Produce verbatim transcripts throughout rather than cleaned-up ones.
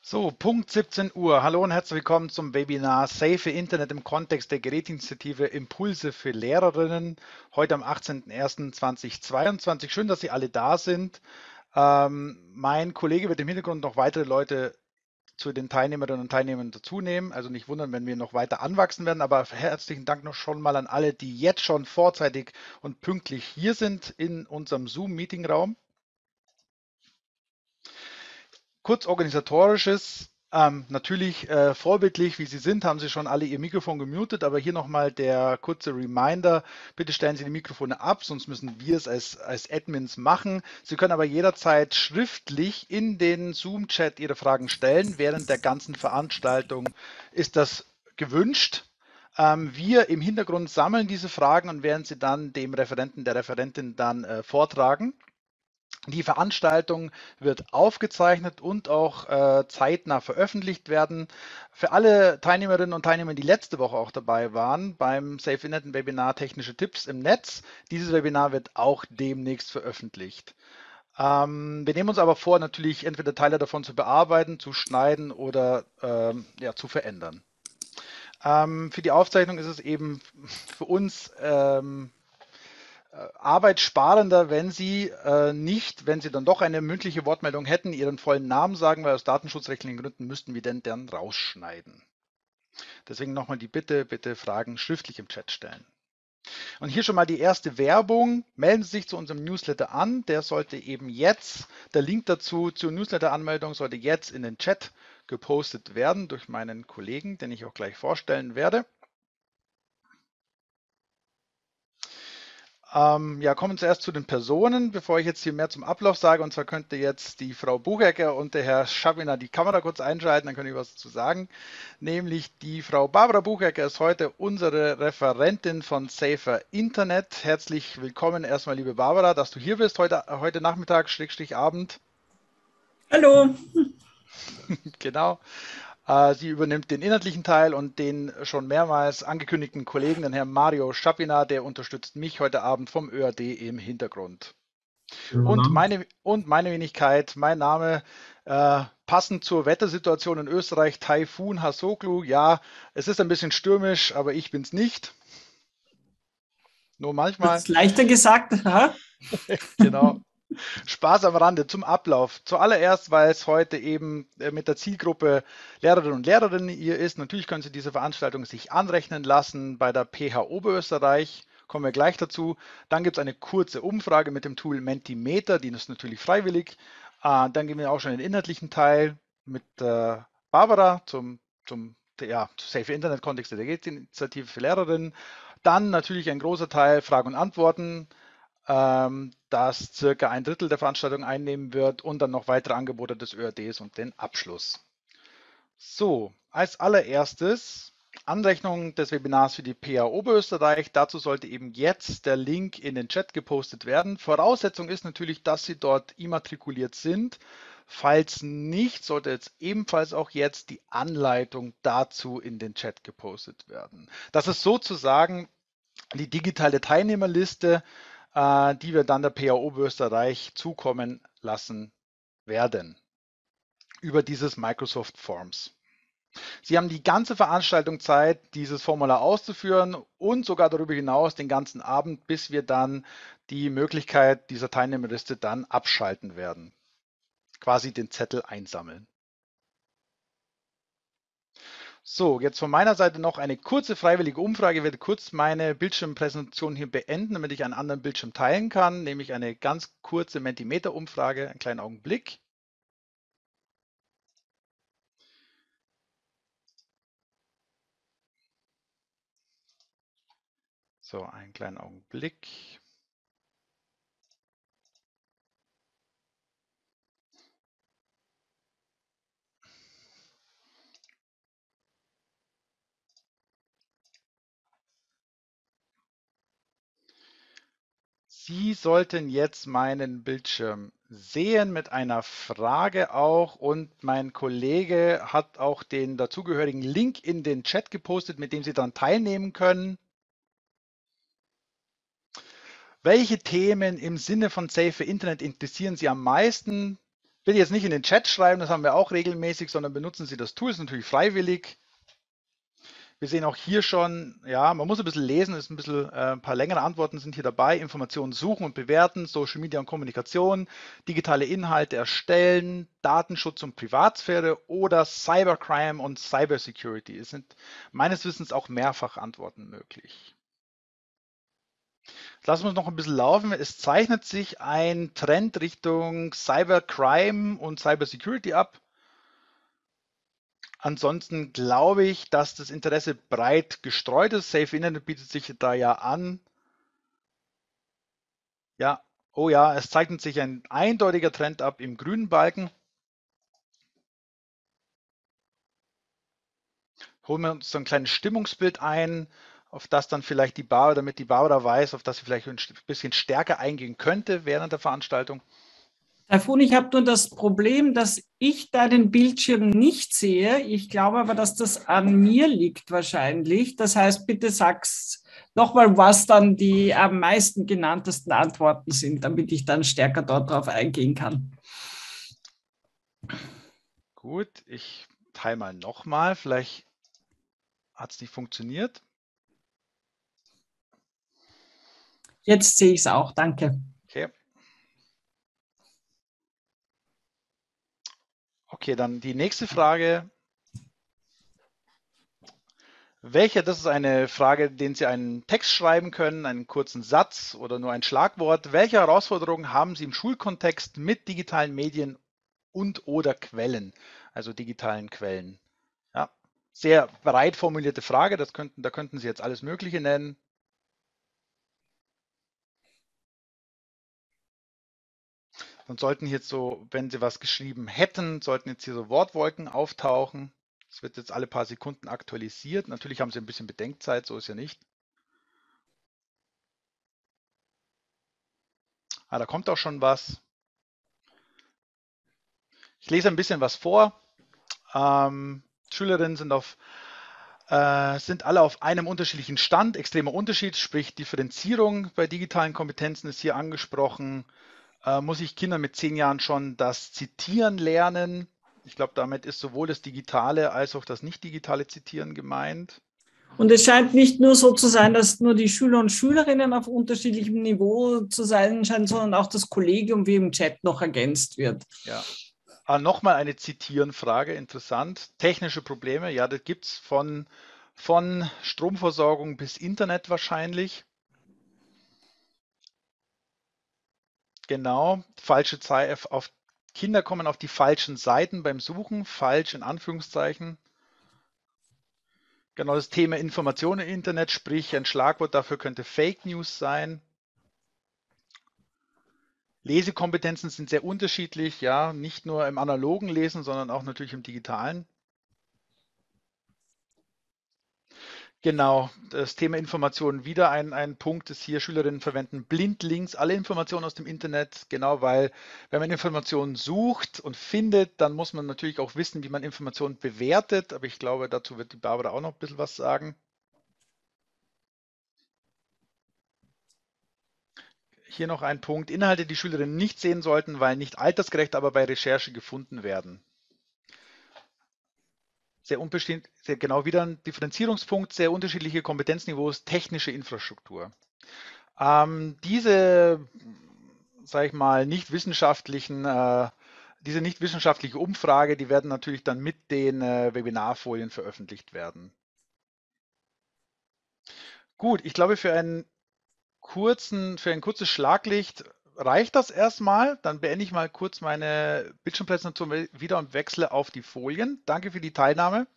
So, Punkt siebzehn Uhr. Hallo und herzlich willkommen zum Webinar Safe Internet im Kontext der Geräteinitiative Impulse für Lehrerinnen. Heute am achtzehnten ersten zweitausendzweiundzwanzig. Schön, dass Sie alle da sind. Ähm, mein Kollege wird im Hintergrund noch weitere Leute zu den Teilnehmerinnen und Teilnehmern dazunehmen. Also nicht wundern, wenn wir noch weiter anwachsen werden. Aber herzlichen Dank noch schon mal an alle, die jetzt schon vorzeitig und pünktlich hier sind in unserem Zoom-Meetingraum. Kurz organisatorisches, ähm, natürlich äh, vorbildlich, wie Sie sind, haben Sie schon alle Ihr Mikrofon gemutet, aber hier nochmal der kurze Reminder, bitte stellen Sie die Mikrofone ab, sonst müssen wir es als, als Admins machen. Sie können aber jederzeit schriftlich in den Zoom-Chat Ihre Fragen stellen. Während der ganzen Veranstaltung ist das gewünscht. Ähm, wir im Hintergrund sammeln diese Fragen und werden sie dann dem Referenten, der Referentin dann äh, vortragen. Die Veranstaltung wird aufgezeichnet und auch äh, zeitnah veröffentlicht werden. Für alle Teilnehmerinnen und Teilnehmer, die letzte Woche auch dabei waren beim Safe Internet Webinar Technische Tipps im Netz, dieses Webinar wird auch demnächst veröffentlicht. Ähm, wir nehmen uns aber vor, natürlich entweder Teile davon zu bearbeiten, zu schneiden oder ähm, ja, zu verändern. Ähm, für die Aufzeichnung ist es eben für uns ähm, arbeitssparender, wenn Sie äh, nicht, wenn Sie dann doch eine mündliche Wortmeldung hätten, Ihren vollen Namen sagen, weil aus datenschutzrechtlichen Gründen müssten wir den dann rausschneiden. Deswegen nochmal die Bitte, bitte Fragen schriftlich im Chat stellen. Und hier schon mal die erste Werbung. Melden Sie sich zu unserem Newsletter an. Der sollte eben jetzt, der Link dazu zur Newsletter-Anmeldung sollte jetzt in den Chat gepostet werden durch meinen Kollegen, den ich auch gleich vorstellen werde. Ähm, ja, kommen zuerst zu den Personen, bevor ich jetzt hier mehr zum Ablauf sage. Und zwar könnte jetzt die Frau Buchecker und der Herr Schabiner die Kamera kurz einschalten, dann könnte ich was dazu sagen. Nämlich die Frau Barbara Buchecker ist heute unsere Referentin von Safer Internet. Herzlich willkommen erstmal, liebe Barbara, dass du hier bist heute, heute Nachmittag, Schrägstrich Abend. Hallo. Genau. Äh, Sie übernimmt den inhaltlichen Teil und den schon mehrmals angekündigten Kollegen, den Herrn Mario Schapina, der unterstützt mich heute Abend vom Ö A D im Hintergrund. Schönen guten Und Abend. meine, und meine Wenigkeit, mein Name, äh, passend zur Wettersituation in Österreich, Taifun Hasoglu. Ja, es ist ein bisschen stürmisch, aber ich bin es nicht. Nur Das manchmal. ist leichter gesagt. Ha? Genau. Spaß am Rande zum Ablauf. Zuallererst, weil es heute eben äh, mit der Zielgruppe Lehrerinnen und Lehrerinnen hier ist. Natürlich können Sie diese Veranstaltung sich anrechnen lassen bei der P H Oberösterreich. Kommen wir gleich dazu. Dann gibt es eine kurze Umfrage mit dem Tool Mentimeter, die ist natürlich freiwillig. Äh, dann gehen wir auch schon in den inhaltlichen Teil mit äh, Barbara zum, zum ja, Safe Internet Kontext der Initiative für Lehrerinnen. Dann natürlich ein großer Teil Fragen und Antworten, ähm, das circa ein Drittel der Veranstaltung einnehmen wird und dann noch weitere Angebote des Ö A Ds und den Abschluss. So, als allererstes Anrechnung des Webinars für die P H Oberösterreich. Dazu sollte eben jetzt der Link in den Chat gepostet werden. Voraussetzung ist natürlich, dass Sie dort immatrikuliert sind. Falls nicht, sollte jetzt ebenfalls auch jetzt die Anleitung dazu in den Chat gepostet werden. Das ist sozusagen die digitale Teilnehmerliste, äh, die wir dann der P H Oberösterreich zukommen lassen werden über dieses Microsoft Forms. Sie haben die ganze Veranstaltung Zeit, dieses Formular auszuführen und sogar darüber hinaus den ganzen Abend, bis wir dann die Möglichkeit dieser Teilnehmerliste dann abschalten werden. Quasi den Zettel einsammeln. So, jetzt von meiner Seite noch eine kurze freiwillige Umfrage. Ich werde kurz meine Bildschirmpräsentation hier beenden, damit ich einen anderen Bildschirm teilen kann, nämlich eine ganz kurze Mentimeter-Umfrage. Einen kleinen Augenblick. So, einen kleinen Augenblick. Sie sollten jetzt meinen Bildschirm sehen mit einer Frage auch und mein Kollege hat auch den dazugehörigen Link in den Chat gepostet, mit dem Sie dann teilnehmen können. Welche Themen im Sinne von Safe Internet interessieren Sie am meisten? Bitte jetzt nicht in den Chat schreiben, das haben wir auch regelmäßig, sondern benutzen Sie das Tool, ist natürlich freiwillig. Wir sehen auch hier schon, ja, man muss ein bisschen lesen, ist ein bisschen, äh, ein paar längere Antworten sind hier dabei. Informationen suchen und bewerten, Social Media und Kommunikation, digitale Inhalte erstellen, Datenschutz und Privatsphäre oder Cybercrime und Cybersecurity. Es sind meines Wissens auch mehrfach Antworten möglich. Lassen wir es noch ein bisschen laufen. Es zeichnet sich ein Trend Richtung Cybercrime und Cybersecurity ab. Ansonsten glaube ich, dass das Interesse breit gestreut ist. Safe Internet bietet sich da ja an. Ja, oh ja, es zeichnet sich ein eindeutiger Trend ab im grünen Balken. Holen wir uns so ein kleines Stimmungsbild ein, auf das dann vielleicht die Barbara, damit die Barbara weiß, auf das sie vielleicht ein bisschen stärker eingehen könnte während der Veranstaltung. Taifun, ich habe nur das Problem, dass ich deinen Bildschirm nicht sehe. Ich glaube aber, dass das an mir liegt wahrscheinlich. Das heißt, bitte sag's nochmal, was dann die am meisten genanntesten Antworten sind, damit ich dann stärker dort drauf eingehen kann. Gut, ich teile mal nochmal. Vielleicht hat es nicht funktioniert. Jetzt sehe ich es auch, danke. Okay. Okay, dann die nächste Frage. Welche, das ist eine Frage, in der Sie einen Text schreiben können, einen kurzen Satz oder nur ein Schlagwort. Welche Herausforderungen haben Sie im Schulkontext mit digitalen Medien und oder Quellen, also digitalen Quellen? Ja, sehr breit formulierte Frage, das könnten, da könnten Sie jetzt alles Mögliche nennen. Dann sollten jetzt so, wenn Sie was geschrieben hätten, sollten jetzt hier so Wortwolken auftauchen. Es wird jetzt alle paar Sekunden aktualisiert. Natürlich haben Sie ein bisschen Bedenkzeit, so ist ja nicht. Ah, da kommt auch schon was. Ich lese ein bisschen was vor. Ähm, Schülerinnen sind, auf, äh, sind alle auf einem unterschiedlichen Stand. Extremer Unterschied, sprich Differenzierung bei digitalen Kompetenzen ist hier angesprochen. Äh, muss ich Kindern mit zehn Jahren schon das Zitieren lernen? Ich glaube, damit ist sowohl das digitale als auch das nicht digitale Zitieren gemeint. Und es scheint nicht nur so zu sein, dass nur die Schüler und Schülerinnen auf unterschiedlichem Niveau zu sein scheinen, sondern auch das Kollegium wie im Chat noch ergänzt wird. Ja. Ah, nochmal eine Zitierenfrage, interessant. Technische Probleme, ja, das gibt es von, von Stromversorgung bis Internet wahrscheinlich. Genau, falsche Zeit, auf Kinder kommen auf die falschen Seiten beim Suchen, falsch in Anführungszeichen. Genau, das Thema Information im Internet, sprich ein Schlagwort dafür könnte Fake News sein. Lesekompetenzen sind sehr unterschiedlich, ja, nicht nur im analogen Lesen, sondern auch natürlich im digitalen. Genau, das Thema Informationen wieder ein, ein Punkt ist hier, Schülerinnen verwenden blindlings alle Informationen aus dem Internet, genau, weil wenn man Informationen sucht und findet, dann muss man natürlich auch wissen, wie man Informationen bewertet, aber ich glaube, dazu wird die Barbara auch noch ein bisschen was sagen. Hier noch ein Punkt, Inhalte, die Schülerinnen nicht sehen sollten, weil nicht altersgerecht, aber bei Recherche gefunden werden. Sehr unbestimmt, sehr genau wieder ein Differenzierungspunkt, sehr unterschiedliche Kompetenzniveaus, technische Infrastruktur. Ähm, diese, sage ich mal, nicht wissenschaftlichen, äh, diese nicht wissenschaftliche Umfrage, die werden natürlich dann mit den äh, Webinarfolien veröffentlicht werden. Gut, ich glaube, für einen kurzen, für ein kurzes Schlaglicht reicht das erstmal. Dann beende ich mal kurz meine Bildschirmpräsentation wieder und wechsle auf die Folien. Danke für die Teilnahme.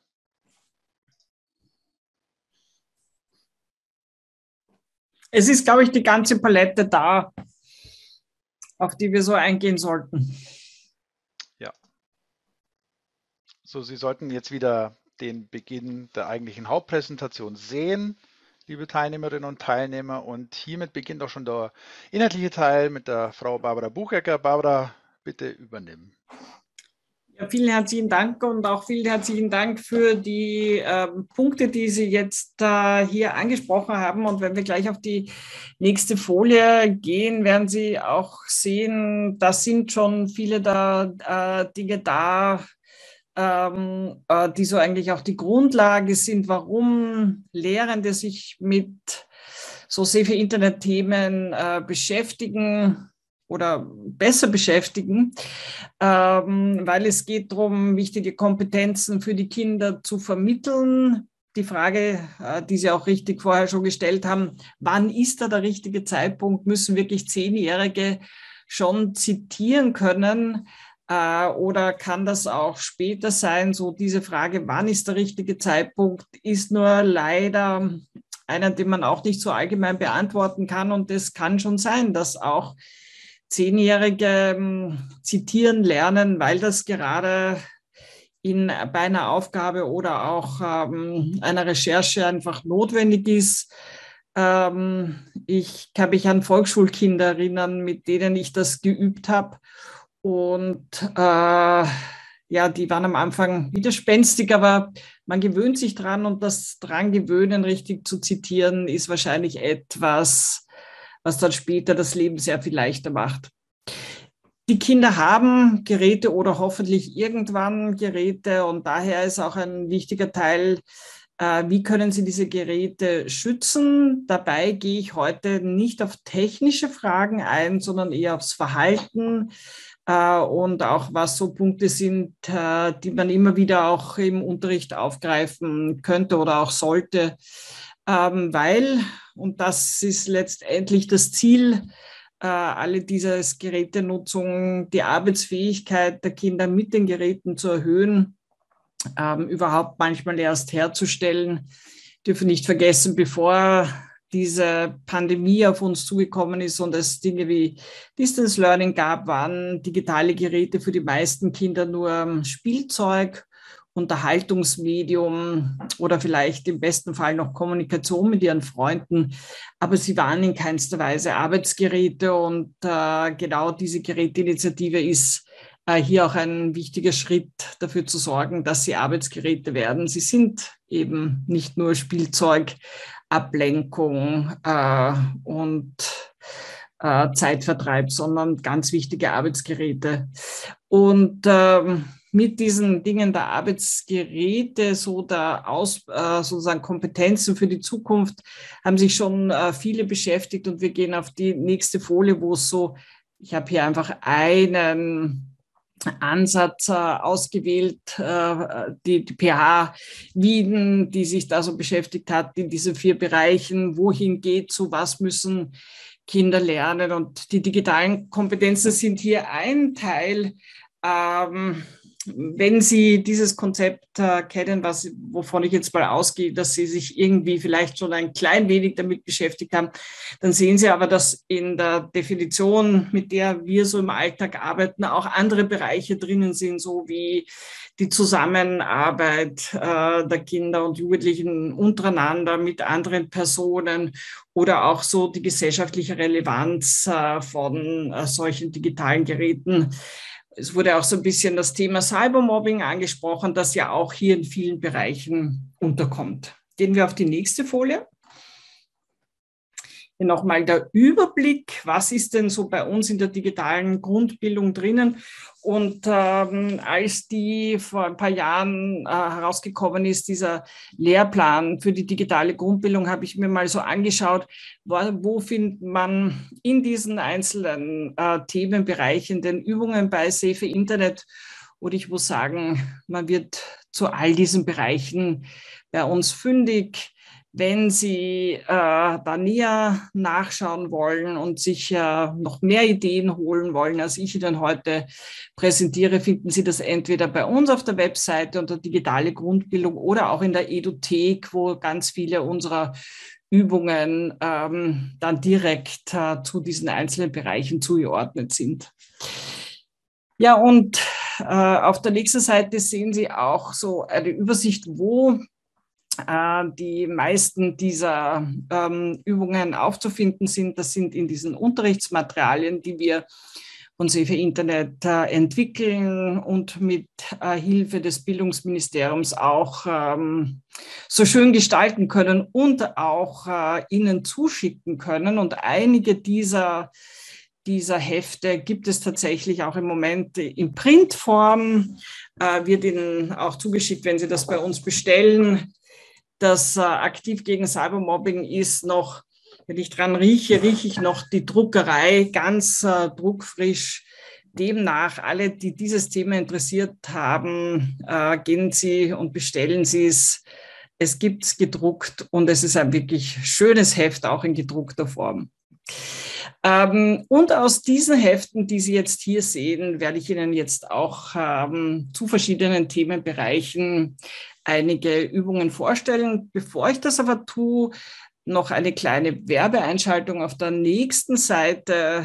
Es ist, glaube ich, die ganze Palette da, auf die wir so eingehen sollten. Ja. So, Sie sollten jetzt wieder den Beginn der eigentlichen Hauptpräsentation sehen, liebe Teilnehmerinnen und Teilnehmer. Und hiermit beginnt auch schon der inhaltliche Teil mit der Frau Barbara Buchecker. Barbara, bitte übernimm. Ja, vielen herzlichen Dank und auch vielen herzlichen Dank für die äh, Punkte, die Sie jetzt äh, hier angesprochen haben. Und wenn wir gleich auf die nächste Folie gehen, werden Sie auch sehen, da sind schon viele da, äh, Dinge da, ähm, äh, die so eigentlich auch die Grundlage sind, warum Lehrende sich mit so sehr viel Internet-Themen äh, beschäftigen oder besser beschäftigen, ähm, weil es geht darum, wichtige Kompetenzen für die Kinder zu vermitteln. Die Frage, äh, die Sie auch richtig vorher schon gestellt haben, wann ist da der richtige Zeitpunkt? Müssen wirklich Zehnjährige schon zitieren können? Äh, oder kann das auch später sein? So diese Frage, wann ist der richtige Zeitpunkt, ist nur leider einer, den man auch nicht so allgemein beantworten kann. Und es kann schon sein, dass auch Zehnjährige ähm, zitieren lernen, weil das gerade in, bei einer Aufgabe oder auch ähm, einer Recherche einfach notwendig ist. Ähm, ich kann mich an Volksschulkinder erinnern, mit denen ich das geübt habe. Und äh, ja, die waren am Anfang widerspenstig, aber man gewöhnt sich dran und das dran gewöhnen, richtig zu zitieren, ist wahrscheinlich etwas, was dann später das Leben sehr viel leichter macht. Die Kinder haben Geräte oder hoffentlich irgendwann Geräte und daher ist auch ein wichtiger Teil, äh, wie können sie diese Geräte schützen. Dabei gehe ich heute nicht auf technische Fragen ein, sondern eher aufs Verhalten äh, und auch was so Punkte sind, äh, die man immer wieder auch im Unterricht aufgreifen könnte oder auch sollte, ähm, weil, und das ist letztendlich das Ziel, äh, alle diese Gerätenutzung, die Arbeitsfähigkeit der Kinder mit den Geräten zu erhöhen, ähm, überhaupt manchmal erst herzustellen. Dürfen nicht vergessen, bevor diese Pandemie auf uns zugekommen ist und es Dinge wie Distance Learning gab, waren digitale Geräte für die meisten Kinder nur Spielzeug, Unterhaltungsmedium oder vielleicht im besten Fall noch Kommunikation mit ihren Freunden. Aber sie waren in keinster Weise Arbeitsgeräte und äh, genau diese Geräteinitiative ist äh, hier auch ein wichtiger Schritt dafür zu sorgen, dass sie Arbeitsgeräte werden. Sie sind eben nicht nur Spielzeug, Ablenkung äh, und äh, Zeitvertreib, sondern ganz wichtige Arbeitsgeräte. Und ähm, mit diesen Dingen der Arbeitsgeräte, so der Aus, äh, sozusagen Kompetenzen für die Zukunft, haben sich schon äh, viele beschäftigt. Und wir gehen auf die nächste Folie, wo es so, ich habe hier einfach einen Ansatz äh, ausgewählt, äh, die, die P H Wieden, die sich da so beschäftigt hat in diesen vier Bereichen, wohin geht, zu was müssen Kinder lernen. Und die digitalen Kompetenzen sind hier ein Teil. Ähm, wenn Sie dieses Konzept äh, kennen, was, wovon ich jetzt mal ausgehe, dass Sie sich irgendwie vielleicht schon ein klein wenig damit beschäftigt haben, dann sehen Sie aber, dass in der Definition, mit der wir so im Alltag arbeiten, auch andere Bereiche drinnen sind, so wie die Zusammenarbeit äh, der Kinder und Jugendlichen untereinander mit anderen Personen oder auch so die gesellschaftliche Relevanz äh, von äh, solchen digitalen Geräten. Es wurde auch so ein bisschen das Thema Cybermobbing angesprochen, das ja auch hier in vielen Bereichen unterkommt. Gehen wir auf die nächste Folie. Hier nochmal der Überblick, was ist denn so bei uns in der digitalen Grundbildung drinnen? Und ähm, als die vor ein paar Jahren äh, herausgekommen ist, dieser Lehrplan für die digitale Grundbildung, habe ich mir mal so angeschaut, wo, wo findet man in diesen einzelnen äh, Themenbereichen den Übungen bei Safe Internet. Und ich muss sagen, man wird zu all diesen Bereichen bei uns fündig. Wenn Sie äh, da näher nachschauen wollen und sich äh, noch mehr Ideen holen wollen, als ich Ihnen heute präsentiere, finden Sie das entweder bei uns auf der Webseite unter digitale Grundbildung oder auch in der Eduthek, wo ganz viele unserer Übungen ähm, dann direkt äh, zu diesen einzelnen Bereichen zugeordnet sind. Ja, und äh, auf der nächsten Seite sehen Sie auch so eine Übersicht, wo die meisten dieser ähm, Übungen aufzufinden sind. Das sind in diesen Unterrichtsmaterialien, die wir von Safe Internet äh, entwickeln und mit äh, Hilfe des Bildungsministeriums auch ähm, so schön gestalten können und auch äh, Ihnen zuschicken können. Und einige dieser, dieser Hefte gibt es tatsächlich auch im Moment in Printform, äh, wird Ihnen auch zugeschickt, wenn Sie das bei uns bestellen. Das äh, Aktiv gegen Cybermobbing ist noch, wenn ich dran rieche, rieche ich noch die Druckerei ganz äh, druckfrisch. Demnach, alle, die dieses Thema interessiert haben, äh, gehen Sie und bestellen Sie es. Es gibt es gedruckt und es ist ein wirklich schönes Heft, auch in gedruckter Form. Ähm, und aus diesen Heften, die Sie jetzt hier sehen, werde ich Ihnen jetzt auch ähm, zu verschiedenen Themenbereichen einige Übungen vorstellen. Bevor ich das aber tue, noch eine kleine Werbeeinschaltung auf der nächsten Seite.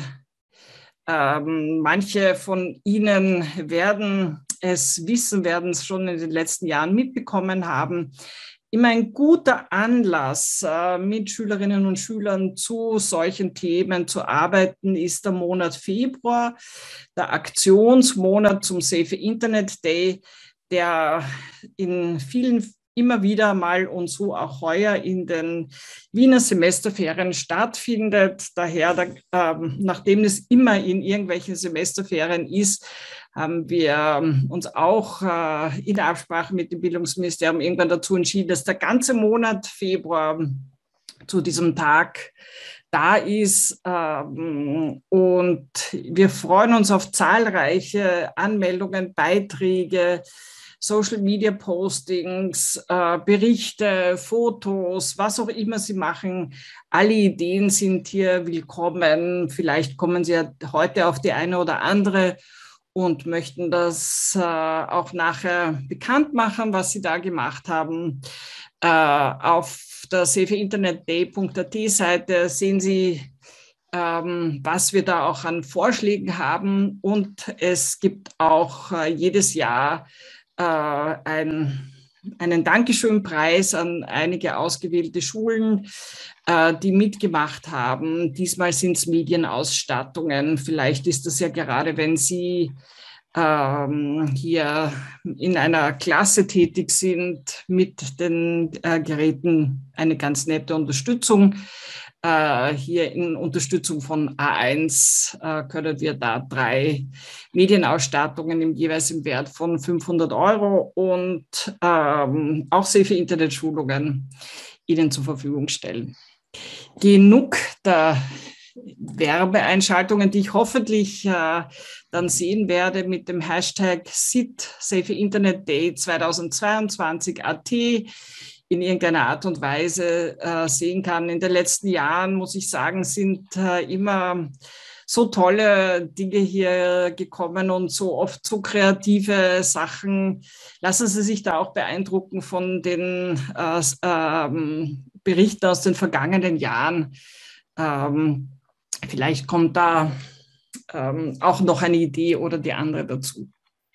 Ähm, manche von Ihnen werden es wissen, werden es schon in den letzten Jahren mitbekommen haben. Immer ein guter Anlass, äh, mit Schülerinnen und Schülern zu solchen Themen zu arbeiten, ist der Monat Februar, der Aktionsmonat zum Safe Internet Day, der in vielen immer wieder mal und so auch heuer in den Wiener Semesterferien stattfindet. Daher, da, ähm, nachdem es immer in irgendwelchen Semesterferien ist, haben wir uns auch äh, in Absprache mit dem Bildungsministerium irgendwann dazu entschieden, dass der ganze Monat Februar zu diesem Tag da ist. Ähm, und wir freuen uns auf zahlreiche Anmeldungen, Beiträge, Social-Media-Postings, äh, Berichte, Fotos, was auch immer Sie machen. Alle Ideen sind hier willkommen. Vielleicht kommen Sie ja heute auf die eine oder andere und möchten das äh, auch nachher bekannt machen, was Sie da gemacht haben. Äh, auf der safe internet day punkt a t Seite sehen Sie, ähm, was wir da auch an Vorschlägen haben. Und es gibt auch äh, jedes Jahr äh, ein, einen Dankeschönpreis an einige ausgewählte Schulen, äh, die mitgemacht haben. Diesmal sind es Medienausstattungen. Vielleicht ist das ja gerade, wenn Sie ähm, hier in einer Klasse tätig sind, mit den äh, Geräten eine ganz nette Unterstützung. Äh, hier in Unterstützung von A eins äh, können wir da drei Medienausstattungen im jeweils im Wert von fünfhundert Euro und ähm, auch Safe Internet-Schulungen Ihnen zur Verfügung stellen. Genug der Werbeeinschaltungen, die ich hoffentlich äh, dann sehen werde mit dem Hashtag S I T, Safe Internet Day zweitausendzweiundzwanzig Punkt a t in irgendeiner Art und Weise äh, sehen kann. In den letzten Jahren, muss ich sagen, sind äh, immer so tolle Dinge hier gekommen und so oft so kreative Sachen. Lassen Sie sich da auch beeindrucken von den äh, ähm, Berichten aus den vergangenen Jahren. Ähm, vielleicht kommt da ähm, auch noch eine Idee oder die andere dazu.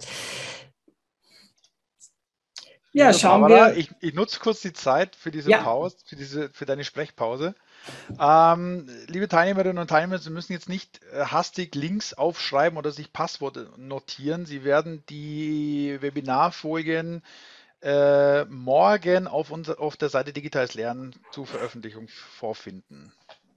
Ja, schauen Barbara, wir. Ich, ich nutze kurz die Zeit für diese ja. Pause, für, diese, für deine Sprechpause. Ähm, liebe Teilnehmerinnen und Teilnehmer, Sie müssen jetzt nicht äh, hastig Links aufschreiben oder sich Passworte notieren. Sie werden die Webinarfolien äh, morgen auf, unser, auf der Seite Digitales Lernen zur Veröffentlichung vorfinden.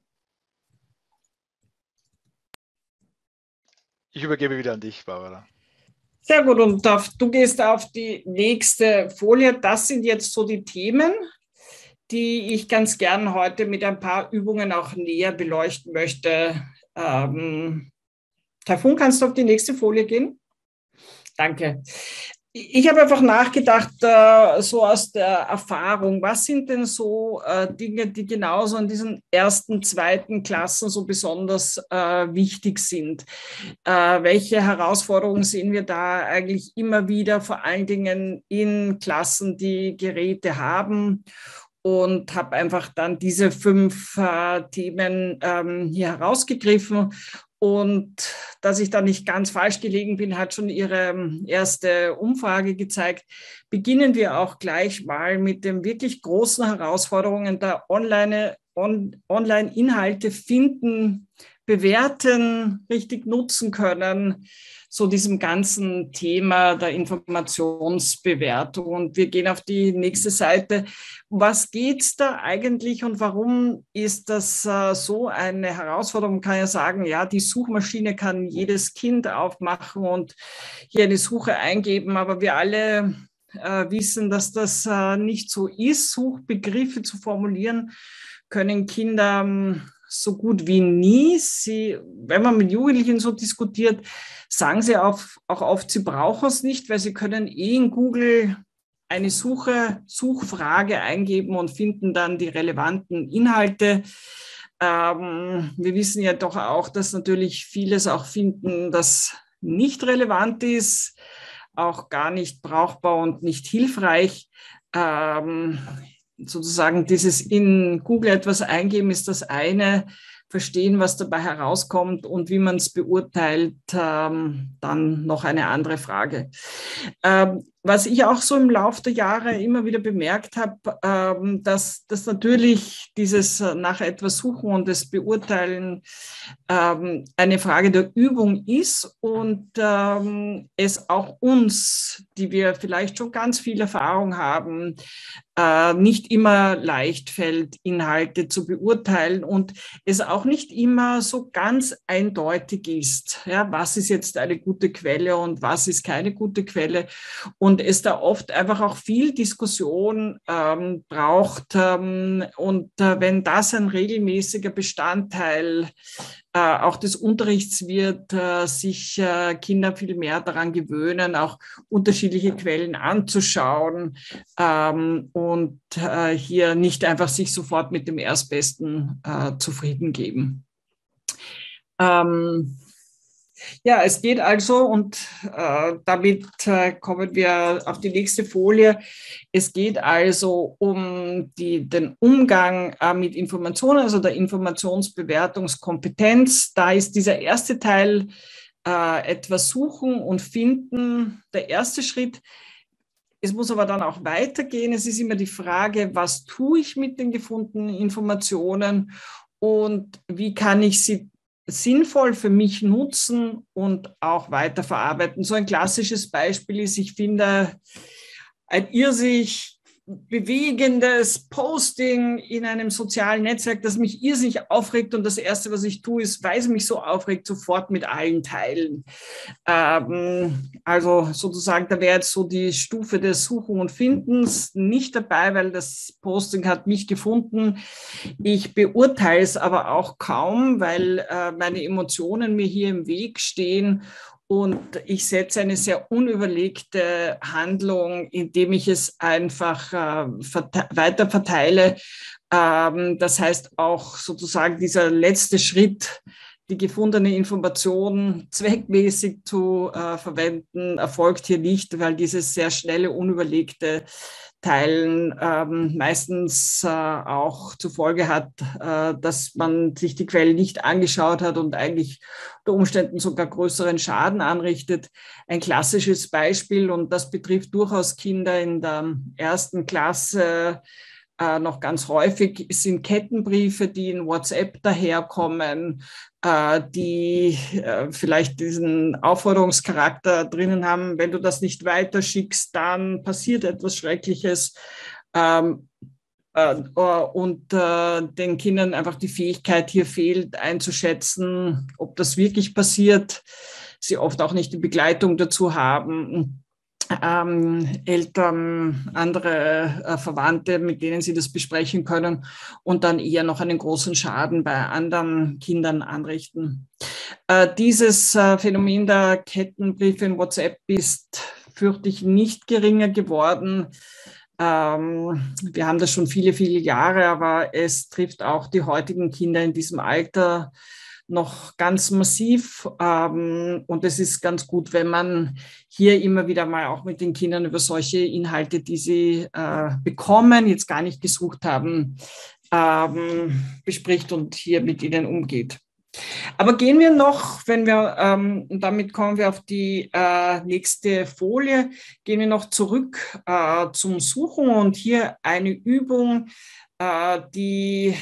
Ich übergebe wieder an dich, Barbara. Sehr gut, und auf, du gehst auf die nächste Folie. Das sind jetzt so die Themen, die ich ganz gern heute mit ein paar Übungen auch näher beleuchten möchte. Ähm, Taifun, kannst du auf die nächste Folie gehen? Danke. Ich habe einfach nachgedacht, äh, so aus der Erfahrung, was sind denn so äh, Dinge, die genauso in diesen ersten, zweiten Klassen so besonders äh, wichtig sind? Äh, welche Herausforderungen sehen wir da eigentlich immer wieder, vor allen Dingen in Klassen, die Geräte haben? Und habe einfach dann diese fünf äh, Themen ähm, hier herausgegriffen. Und dass ich da nicht ganz falsch gelegen bin, hat schon Ihre erste Umfrage gezeigt. Beginnen wir auch gleich mal mit den wirklich großen Herausforderungen der Online, on, Online-Inhalte finden bewerten, richtig nutzen können, so diesem ganzen Thema der Informationsbewertung. Und wir gehen auf die nächste Seite. Um was geht es da eigentlich und warum ist das äh, so eine Herausforderung? Man kann ja sagen, ja, die Suchmaschine kann jedes Kind aufmachen und hier eine Suche eingeben, aber wir alle äh, wissen, dass das äh, nicht so ist. Suchbegriffe zu formulieren können Kinder ähm, so gut wie nie. Sie, wenn man mit Jugendlichen so diskutiert, sagen sie auch, auch oft, sie brauchen es nicht, weil sie können eh in Google eine Suche, Suchfrage eingeben und finden dann die relevanten Inhalte. Ähm, wir wissen ja doch auch, dass natürlich vieles auch finden, das nicht relevant ist, auch gar nicht brauchbar und nicht hilfreich. Ähm, sozusagen dieses in Google etwas eingeben ist das eine, verstehen, was dabei herauskommt und wie man es beurteilt, ähm, dann noch eine andere Frage. Ähm, was ich auch so im Laufe der Jahre immer wieder bemerkt habe, ähm, dass, dass natürlich dieses nach etwas suchen und das Beurteilen ähm, eine Frage der Übung ist und ähm, es auch uns, die wir vielleicht schon ganz viel Erfahrung haben, äh, nicht immer leicht fällt, Inhalte zu beurteilen und es auch nicht immer so ganz eindeutig ist, ja, was ist jetzt eine gute Quelle und was ist keine gute Quelle. Und es da oft einfach auch viel Diskussion ähm, braucht. Ähm, und äh, wenn das ein regelmäßiger Bestandteil äh, auch des Unterrichts wird, äh, sich äh, Kinder viel mehr daran gewöhnen, auch unterschiedliche Quellen anzuschauen ähm, und äh, hier nicht einfach sich sofort mit dem Erstbesten äh, zufrieden geben. Ähm, Ja, es geht also, und äh, damit äh, kommen wir auf die nächste Folie. Es geht also um die, den Umgang äh, mit Informationen, also der Informationsbewertungskompetenz. Da ist dieser erste Teil, äh, etwas suchen und finden, der erste Schritt. Es muss aber dann auch weitergehen. Es ist immer die Frage, was tue ich mit den gefundenen Informationen und wie kann ich sie sinnvoll für mich nutzen und auch weiterverarbeiten. So ein klassisches Beispiel ist, ich finde ein irrsinnig bewegendes Posting in einem sozialen Netzwerk, das mich irrsinnig aufregt und das Erste, was ich tue, ist, weil es mich so aufregt, sofort mit allen teilen. Ähm, also sozusagen, da wäre jetzt so die Stufe des Suchen und Findens nicht dabei, weil das Posting hat mich gefunden. Ich beurteile es aber auch kaum, weil äh, meine Emotionen mir hier im Weg stehen. Und ich setze eine sehr unüberlegte Handlung, indem ich es einfach äh, verte- weiter verteile. Ähm, das heißt auch sozusagen dieser letzte Schritt, die gefundene Information zweckmäßig zu äh, verwenden, erfolgt hier nicht, weil dieses sehr schnelle, unüberlegte Teilen ähm, meistens äh, auch zur Folge hat, äh, dass man sich die Quelle nicht angeschaut hat und eigentlich unter Umständen sogar größeren Schaden anrichtet. Ein klassisches Beispiel, und das betrifft durchaus Kinder in der ersten Klasse, äh, noch ganz häufig, sind Kettenbriefe, die in WhatsApp daherkommen, äh, die äh, vielleicht diesen Aufforderungscharakter drinnen haben, wenn du das nicht weiterschickst, dann passiert etwas Schreckliches. Ähm, äh, und äh, den Kindern einfach die Fähigkeit hier fehlt, einzuschätzen, ob das wirklich passiert. Sie oft auch nicht die Begleitung dazu haben. Ähm, Eltern, andere äh, Verwandte, mit denen sie das besprechen können und dann eher noch einen großen Schaden bei anderen Kindern anrichten. Äh, dieses äh, Phänomen der Kettenbriefe in WhatsApp ist, fürchte ich, nicht geringer geworden. Ähm, wir haben das schon viele, viele Jahre, aber es trifft auch die heutigen Kinder in diesem Alter noch ganz massiv. Ähm, und es ist ganz gut, wenn man hier immer wieder mal auch mit den Kindern über solche Inhalte, die sie äh, bekommen, jetzt gar nicht gesucht haben, ähm, bespricht und hier mit ihnen umgeht. Aber gehen wir noch, wenn wir, ähm, und damit kommen wir auf die äh, nächste Folie, gehen wir noch zurück äh, zum Suchen und hier eine Übung, äh, die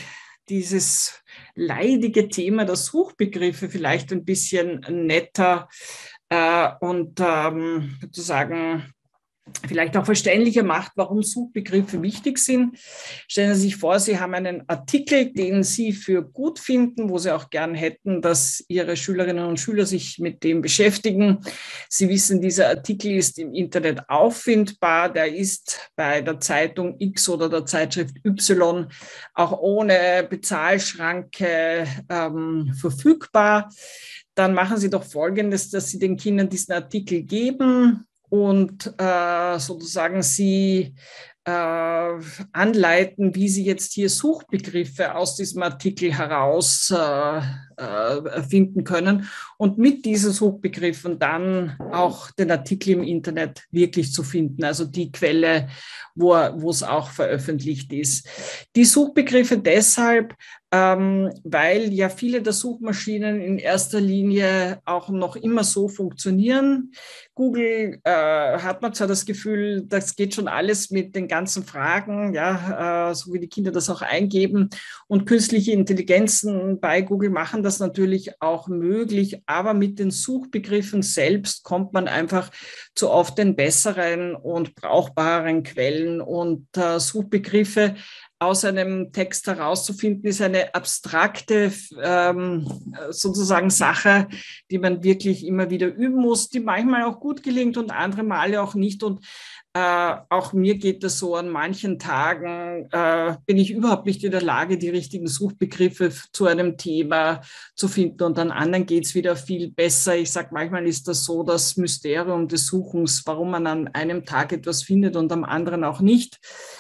dieses leidige Thema der Suchbegriffe vielleicht ein bisschen netter äh, und ähm, sozusagen vielleicht auch verständlicher macht, warum Suchbegriffe wichtig sind. Stellen Sie sich vor, Sie haben einen Artikel, den Sie für gut finden, wo Sie auch gern hätten, dass Ihre Schülerinnen und Schüler sich mit dem beschäftigen. Sie wissen, dieser Artikel ist im Internet auffindbar, der ist bei der Zeitung X oder der Zeitschrift Y auch ohne Bezahlschranke ähm, verfügbar. Dann machen Sie doch Folgendes, dass Sie den Kindern diesen Artikel geben und äh, sozusagen sie äh, anleiten, wie sie jetzt hier Suchbegriffe aus diesem Artikel heraus äh, äh, finden können und mit diesen Suchbegriffen dann auch den Artikel im Internet wirklich zu finden, also die Quelle, wo, wo es auch veröffentlicht ist. Die Suchbegriffe deshalb, Ähm, weil ja viele der Suchmaschinen in erster Linie auch noch immer so funktionieren. Google äh, hat man zwar das Gefühl, das geht schon alles mit den ganzen Fragen, ja, äh, so wie die Kinder das auch eingeben. Und künstliche Intelligenzen bei Google machen das natürlich auch möglich, aber mit den Suchbegriffen selbst kommt man einfach zu oft den besseren und brauchbareren Quellen und äh, Suchbegriffe aus einem Text herauszufinden, ist eine abstrakte ähm, sozusagen Sache, die man wirklich immer wieder üben muss, die manchmal auch gut gelingt und andere Male auch nicht. Und äh, auch mir geht es so, an manchen Tagen äh, bin ich überhaupt nicht in der Lage, die richtigen Suchbegriffe zu einem Thema zu finden und an anderen geht es wieder viel besser. Ich sage, manchmal ist das so das Mysterium des Suchens, warum man an einem Tag etwas findet und am anderen auch nicht.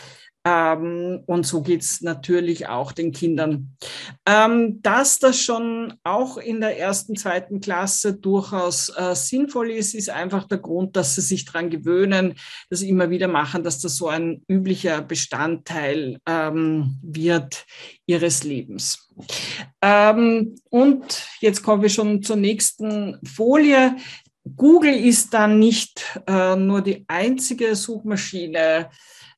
Ähm, und so geht es natürlich auch den Kindern. Ähm, dass das schon auch in der ersten, zweiten Klasse durchaus äh, sinnvoll ist, ist einfach der Grund, dass sie sich daran gewöhnen, das immer wieder machen, dass das so ein üblicher Bestandteil ähm, wird ihres Lebens. Ähm, und jetzt kommen wir schon zur nächsten Folie. Google ist dann nicht äh, nur die einzige Suchmaschine,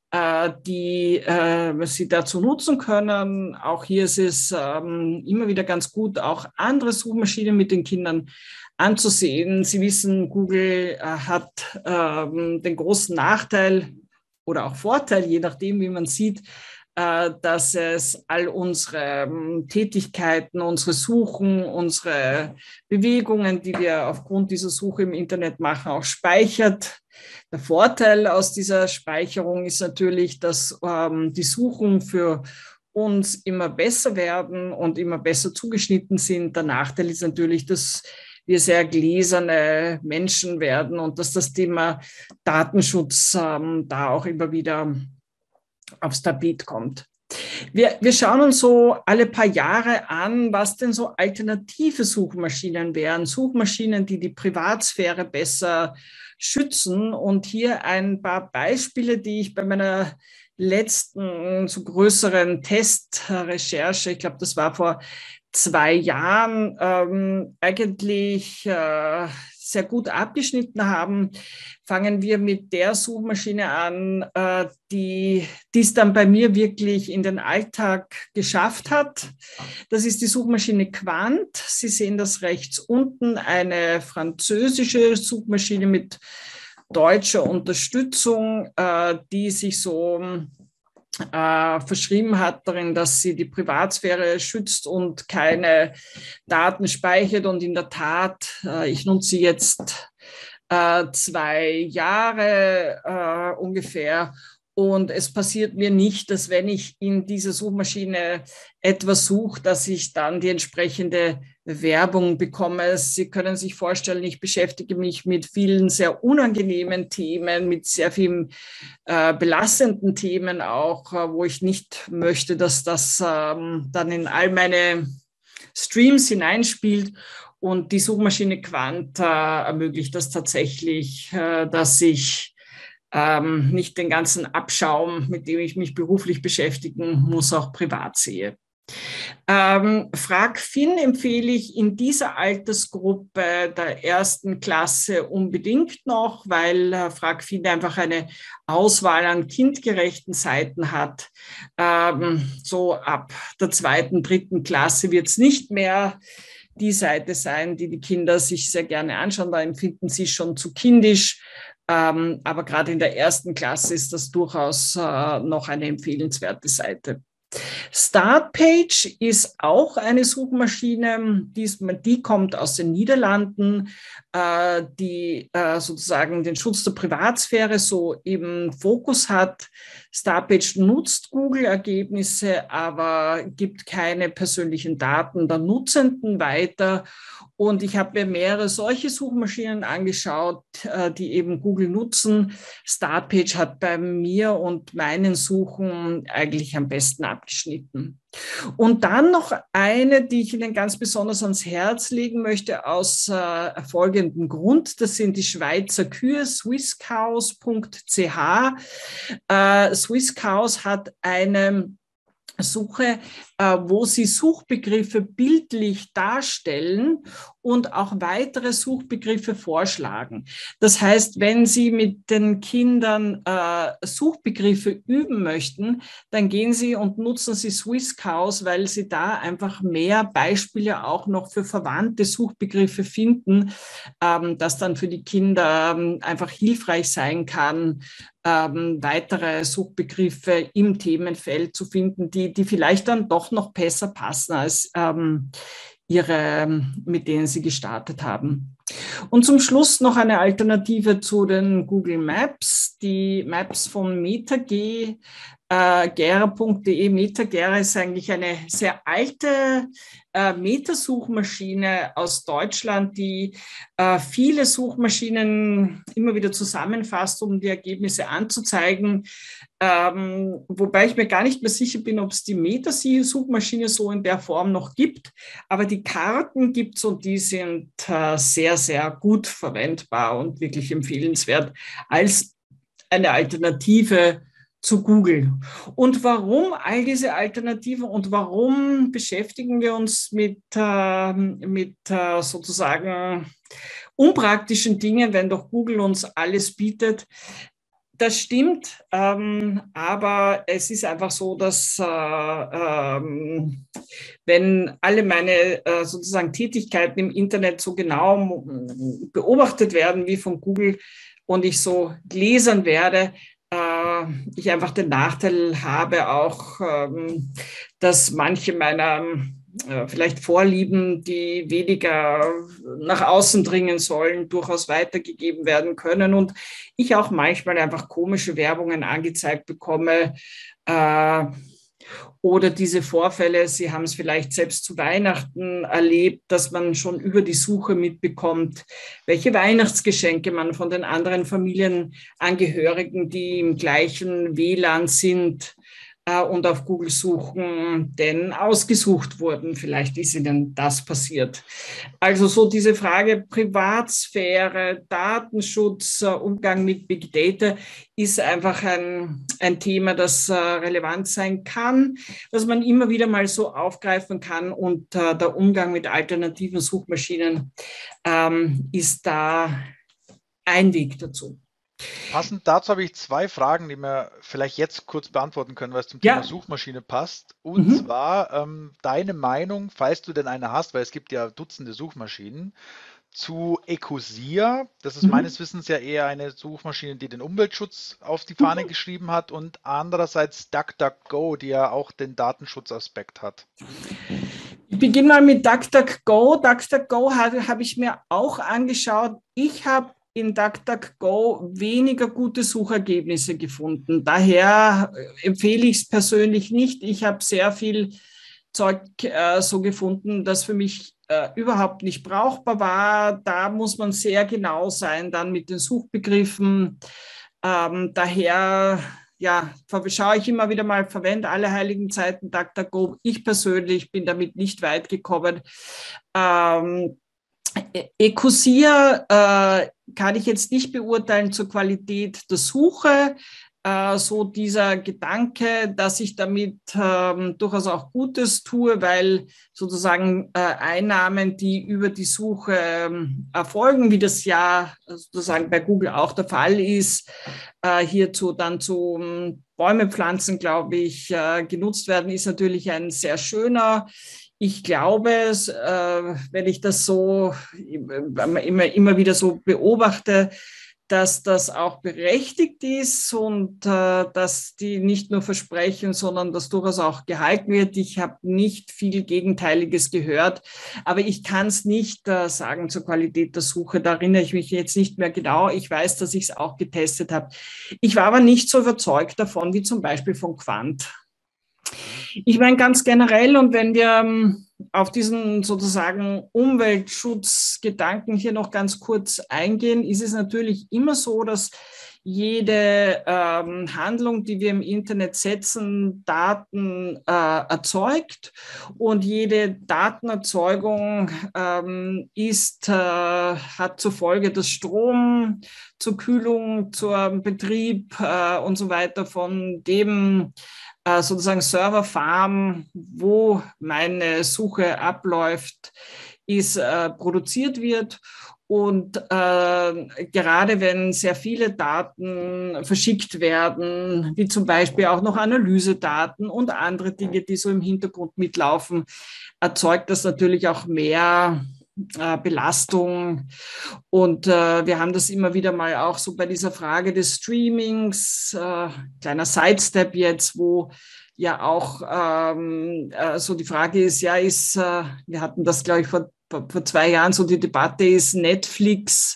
die äh, Sie dazu nutzen können. Auch hier ist es ähm, immer wieder ganz gut, auch andere Suchmaschinen mit den Kindern anzusehen. Sie wissen, Google äh, hat ähm, den großen Nachteil oder auch Vorteil, je nachdem, wie man sieht, äh, dass es all unsere ähm, Tätigkeiten, unsere Suchen, unsere Bewegungen, die wir aufgrund dieser Suche im Internet machen, auch speichert. Der Vorteil aus dieser Speicherung ist natürlich, dass ähm, die Suchen für uns immer besser werden und immer besser zugeschnitten sind. Der Nachteil ist natürlich, dass wir sehr gläserne Menschen werden und dass das Thema Datenschutz ähm, da auch immer wieder aufs Tapet kommt. Wir, wir schauen uns so alle paar Jahre an, was denn so alternative Suchmaschinen wären. Suchmaschinen, die die Privatsphäre besser schützen. Und hier ein paar Beispiele, die ich bei meiner letzten so größeren Testrecherche, ich glaube, das war vor zwei Jahren, ähm, eigentlich äh, sehr gut abgeschnitten haben, fangen wir mit der Suchmaschine an, äh, die es dann bei mir wirklich in den Alltag geschafft hat. Das ist die Suchmaschine Qwant. Sie sehen das rechts unten, eine französische Suchmaschine mit deutscher Unterstützung, äh, die sich so Äh, verschrieben hat darin, dass sie die Privatsphäre schützt und keine Daten speichert. Und in der Tat, äh, ich nutze sie jetzt äh, zwei Jahre äh, ungefähr. Und es passiert mir nicht, dass wenn ich in dieser Suchmaschine etwas suche, dass ich dann die entsprechende Werbung bekomme. Sie können sich vorstellen, ich beschäftige mich mit vielen sehr unangenehmen Themen, mit sehr vielen äh, belastenden Themen auch, äh, wo ich nicht möchte, dass das ähm, dann in all meine Streams hineinspielt. Und die Suchmaschine Qwant äh, ermöglicht das tatsächlich, äh, dass ich Ähm, nicht den ganzen Abschaum, mit dem ich mich beruflich beschäftigen muss, auch privat sehe. Ähm, Frag Finn empfehle ich in dieser Altersgruppe der ersten Klasse unbedingt noch, weil äh, Frag Finn einfach eine Auswahl an kindgerechten Seiten hat. Ähm, so ab der zweiten, dritten Klasse wird es nicht mehr die Seite sein, die die Kinder sich sehr gerne anschauen. Da empfinden sie schon zu kindisch. Ähm, aber gerade in der ersten Klasse ist das durchaus äh, noch eine empfehlenswerte Seite. Startpage ist auch eine Suchmaschine, die, ist, die kommt aus den Niederlanden, äh, die äh, sozusagen den Schutz der Privatsphäre so im Fokus hat. Startpage nutzt Google-Ergebnisse, aber gibt keine persönlichen Daten der Nutzenden weiter. Und ich habe mir mehrere solche Suchmaschinen angeschaut, die eben Google nutzen. Startpage hat bei mir und meinen Suchen eigentlich am besten abgeschnitten. Und dann noch eine, die ich Ihnen ganz besonders ans Herz legen möchte, aus äh, folgendem Grund. Das sind die Schweizer Kühe, swisscows punkt c h. Äh, Swisscows hat eine Suche, äh, wo sie Suchbegriffe bildlich darstellen und auch weitere Suchbegriffe vorschlagen. Das heißt, wenn Sie mit den Kindern äh, Suchbegriffe üben möchten, dann gehen Sie und nutzen Sie Swisscows, weil Sie da einfach mehr Beispiele auch noch für verwandte Suchbegriffe finden, ähm, das dann für die Kinder ähm, einfach hilfreich sein kann, Ähm, weitere Suchbegriffe im Themenfeld zu finden, die, die vielleicht dann doch noch besser passen als ähm, ihre, mit denen sie gestartet haben. Und zum Schluss noch eine Alternative zu den Google Maps, die Maps von MetaG, äh, gera punkt de. MetaGera ist eigentlich eine sehr alte äh, Metasuchmaschine aus Deutschland, die äh, viele Suchmaschinen immer wieder zusammenfasst, um die Ergebnisse anzuzeigen. Ähm, wobei ich mir gar nicht mehr sicher bin, ob es die Meta-Suchmaschine so in der Form noch gibt. Aber die Karten gibt es und die sind äh, sehr, sehr gut verwendbar und wirklich empfehlenswert als eine Alternative zu Google. Und warum all diese Alternativen und warum beschäftigen wir uns mit, äh, mit äh, sozusagen unpraktischen Dingen, wenn doch Google uns alles bietet? Das stimmt, ähm, aber es ist einfach so, dass äh, ähm, wenn alle meine äh, sozusagen Tätigkeiten im Internet so genau beobachtet werden wie von Google und ich so gläsern werde, äh, ich einfach den Nachteil habe auch, ähm, dass manche meiner vielleicht Vorlieben, die weniger nach außen dringen sollen, durchaus weitergegeben werden können. Und ich auch manchmal einfach komische Werbungen angezeigt bekomme. Äh, oder diese Vorfälle, Sie haben es vielleicht selbst zu Weihnachten erlebt, dass man schon über die Suche mitbekommt, welche Weihnachtsgeschenke man von den anderen Familienangehörigen, die im gleichen W L A N sind, und auf Google suchen, denn ausgesucht wurden. Vielleicht ist Ihnen das passiert. Also so diese Frage Privatsphäre, Datenschutz, Umgang mit Big Data ist einfach ein, ein Thema, das äh, relevant sein kann, dass man immer wieder mal so aufgreifen kann und äh, der Umgang mit alternativen Suchmaschinen ähm, ist da ein Weg dazu. Passend dazu habe ich zwei Fragen, die wir vielleicht jetzt kurz beantworten können, weil es zum Ja. Thema Suchmaschine passt. Und Mhm. zwar ähm, deine Meinung, falls du denn eine hast, weil es gibt ja Dutzende Suchmaschinen, zu Ecosia. Das ist Mhm. meines Wissens ja eher eine Suchmaschine, die den Umweltschutz auf die Fahne mhm. geschrieben hat, und andererseits DuckDuckGo, die ja auch den Datenschutzaspekt hat. Ich beginne mal mit DuckDuckGo. DuckDuckGo habe hab ich mir auch angeschaut. Ich habe in DuckDuckGo weniger gute Suchergebnisse gefunden. Daher empfehle ich es persönlich nicht. Ich habe sehr viel Zeug äh, so gefunden, das für mich äh, überhaupt nicht brauchbar war. Da muss man sehr genau sein dann mit den Suchbegriffen. Ähm, daher ja, schaue ich immer wieder mal, verwende alle heiligen Zeiten DuckDuckGo. Ich persönlich bin damit nicht weit gekommen. Ähm, Ecosia äh, kann ich jetzt nicht beurteilen zur Qualität der Suche. äh, so dieser Gedanke, dass ich damit ähm, durchaus auch Gutes tue, weil sozusagen äh, Einnahmen, die über die Suche ähm, erfolgen, wie das ja sozusagen bei Google auch der Fall ist, äh, hierzu dann zu um, Bäume pflanzen, glaube ich, äh, genutzt werden, ist natürlich ein sehr schöner. Ich glaube, äh, wenn ich das so immer, immer wieder so beobachte, dass das auch berechtigt ist und äh, dass die nicht nur versprechen, sondern dass durchaus auch gehalten wird. Ich habe nicht viel Gegenteiliges gehört, aber ich kann es nicht äh, sagen zur Qualität der Suche. Da erinnere ich mich jetzt nicht mehr genau. Ich weiß, dass ich es auch getestet habe. Ich war aber nicht so überzeugt davon, wie zum Beispiel von Quant. Ich meine ganz generell, und wenn wir ähm, auf diesen sozusagen Umweltschutzgedanken hier noch ganz kurz eingehen, ist es natürlich immer so, dass jede ähm, Handlung, die wir im Internet setzen, Daten äh, erzeugt, und jede Datenerzeugung ähm, ist, äh, hat zur Folge, dass Strom zur Kühlung, zum Betrieb äh, und so weiter von dem sozusagen Serverfarm, wo meine Suche abläuft, ist, äh, produziert wird. Und äh, gerade wenn sehr viele Daten verschickt werden, wie zum Beispiel auch noch Analysedaten und andere Dinge, die so im Hintergrund mitlaufen, erzeugt das natürlich auch mehr äh, Belastung. Und äh, wir haben das immer wieder mal auch so bei dieser Frage des Streamings, äh, kleiner Sidestep jetzt, wo ja auch ähm, äh, so die Frage ist, ja, ist, äh, wir hatten das, glaube ich, vor, vor zwei Jahren so die Debatte, ist Netflix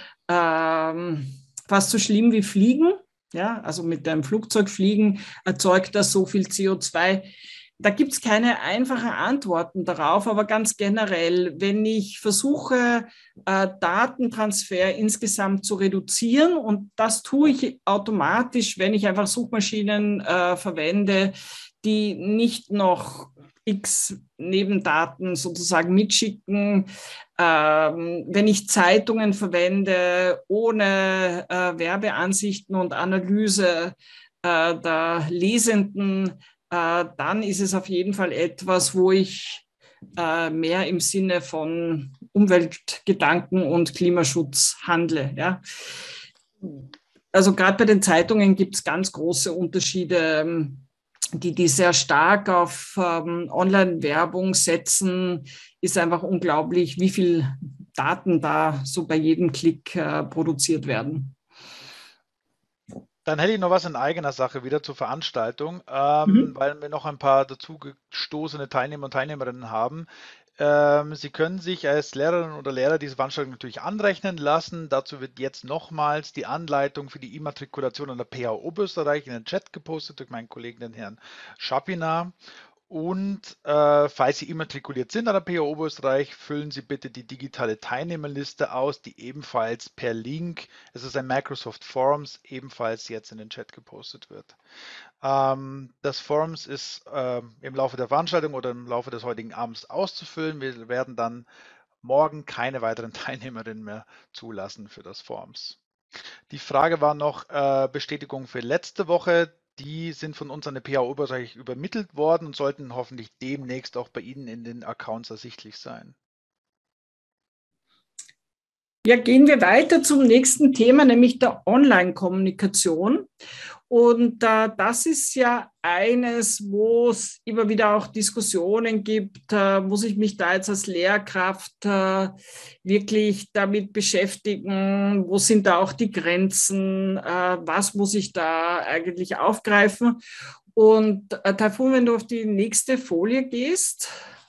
ähm, fast so schlimm wie Fliegen? Ja, also mit einem Flugzeug fliegen erzeugt das so viel C O zwei. Da gibt es keine einfachen Antworten darauf, aber ganz generell, wenn ich versuche, äh, Datentransfer insgesamt zu reduzieren, und das tue ich automatisch, wenn ich einfach Suchmaschinen äh, verwende, die nicht noch x Nebendaten sozusagen mitschicken, ähm, wenn ich Zeitungen verwende ohne äh, Werbeansichten und Analyse äh, der Lesenden, äh, dann ist es auf jeden Fall etwas, wo ich äh, mehr im Sinne von Umweltgedanken und Klimaschutz handle. Ja? Also gerade bei den Zeitungen gibt es ganz große Unterschiede, die, die sehr stark auf ähm, Online-Werbung setzen. Ist einfach unglaublich, wie viel Daten da so bei jedem Klick äh, produziert werden. Dann hätte ich noch was in eigener Sache wieder zur Veranstaltung, ähm, Mhm. weil wir noch ein paar dazugestoßene Teilnehmer und Teilnehmerinnen haben. Ähm, Sie können sich als Lehrerin oder Lehrer diese Veranstaltung natürlich anrechnen lassen. Dazu wird jetzt nochmals die Anleitung für die Immatrikulation an der P H Oberösterreich in den Chat gepostet durch meinen Kollegen, den Herrn Schapina. Und äh, falls Sie immatrikuliert sind an der P H Oberösterreich, füllen Sie bitte die digitale Teilnehmerliste aus, die ebenfalls per Link, es ist ein Microsoft Forms, ebenfalls jetzt in den Chat gepostet wird. Ähm, das Forms ist äh, im Laufe der Veranstaltung oder im Laufe des heutigen Abends auszufüllen. Wir werden dann morgen keine weiteren Teilnehmerinnen mehr zulassen für das Forms. Die Frage war noch äh, Bestätigung für letzte Woche. Die sind von uns an die P H Oberösterreich übermittelt worden und sollten hoffentlich demnächst auch bei Ihnen in den Accounts ersichtlich sein. Ja, gehen wir weiter zum nächsten Thema, nämlich der Online-Kommunikation. Und äh, das ist ja eines, wo es immer wieder auch Diskussionen gibt, äh, muss ich mich da jetzt als Lehrkraft äh, wirklich damit beschäftigen, wo sind da auch die Grenzen, äh, was muss ich da eigentlich aufgreifen. Und äh, Taifun, wenn du auf die nächste Folie gehst,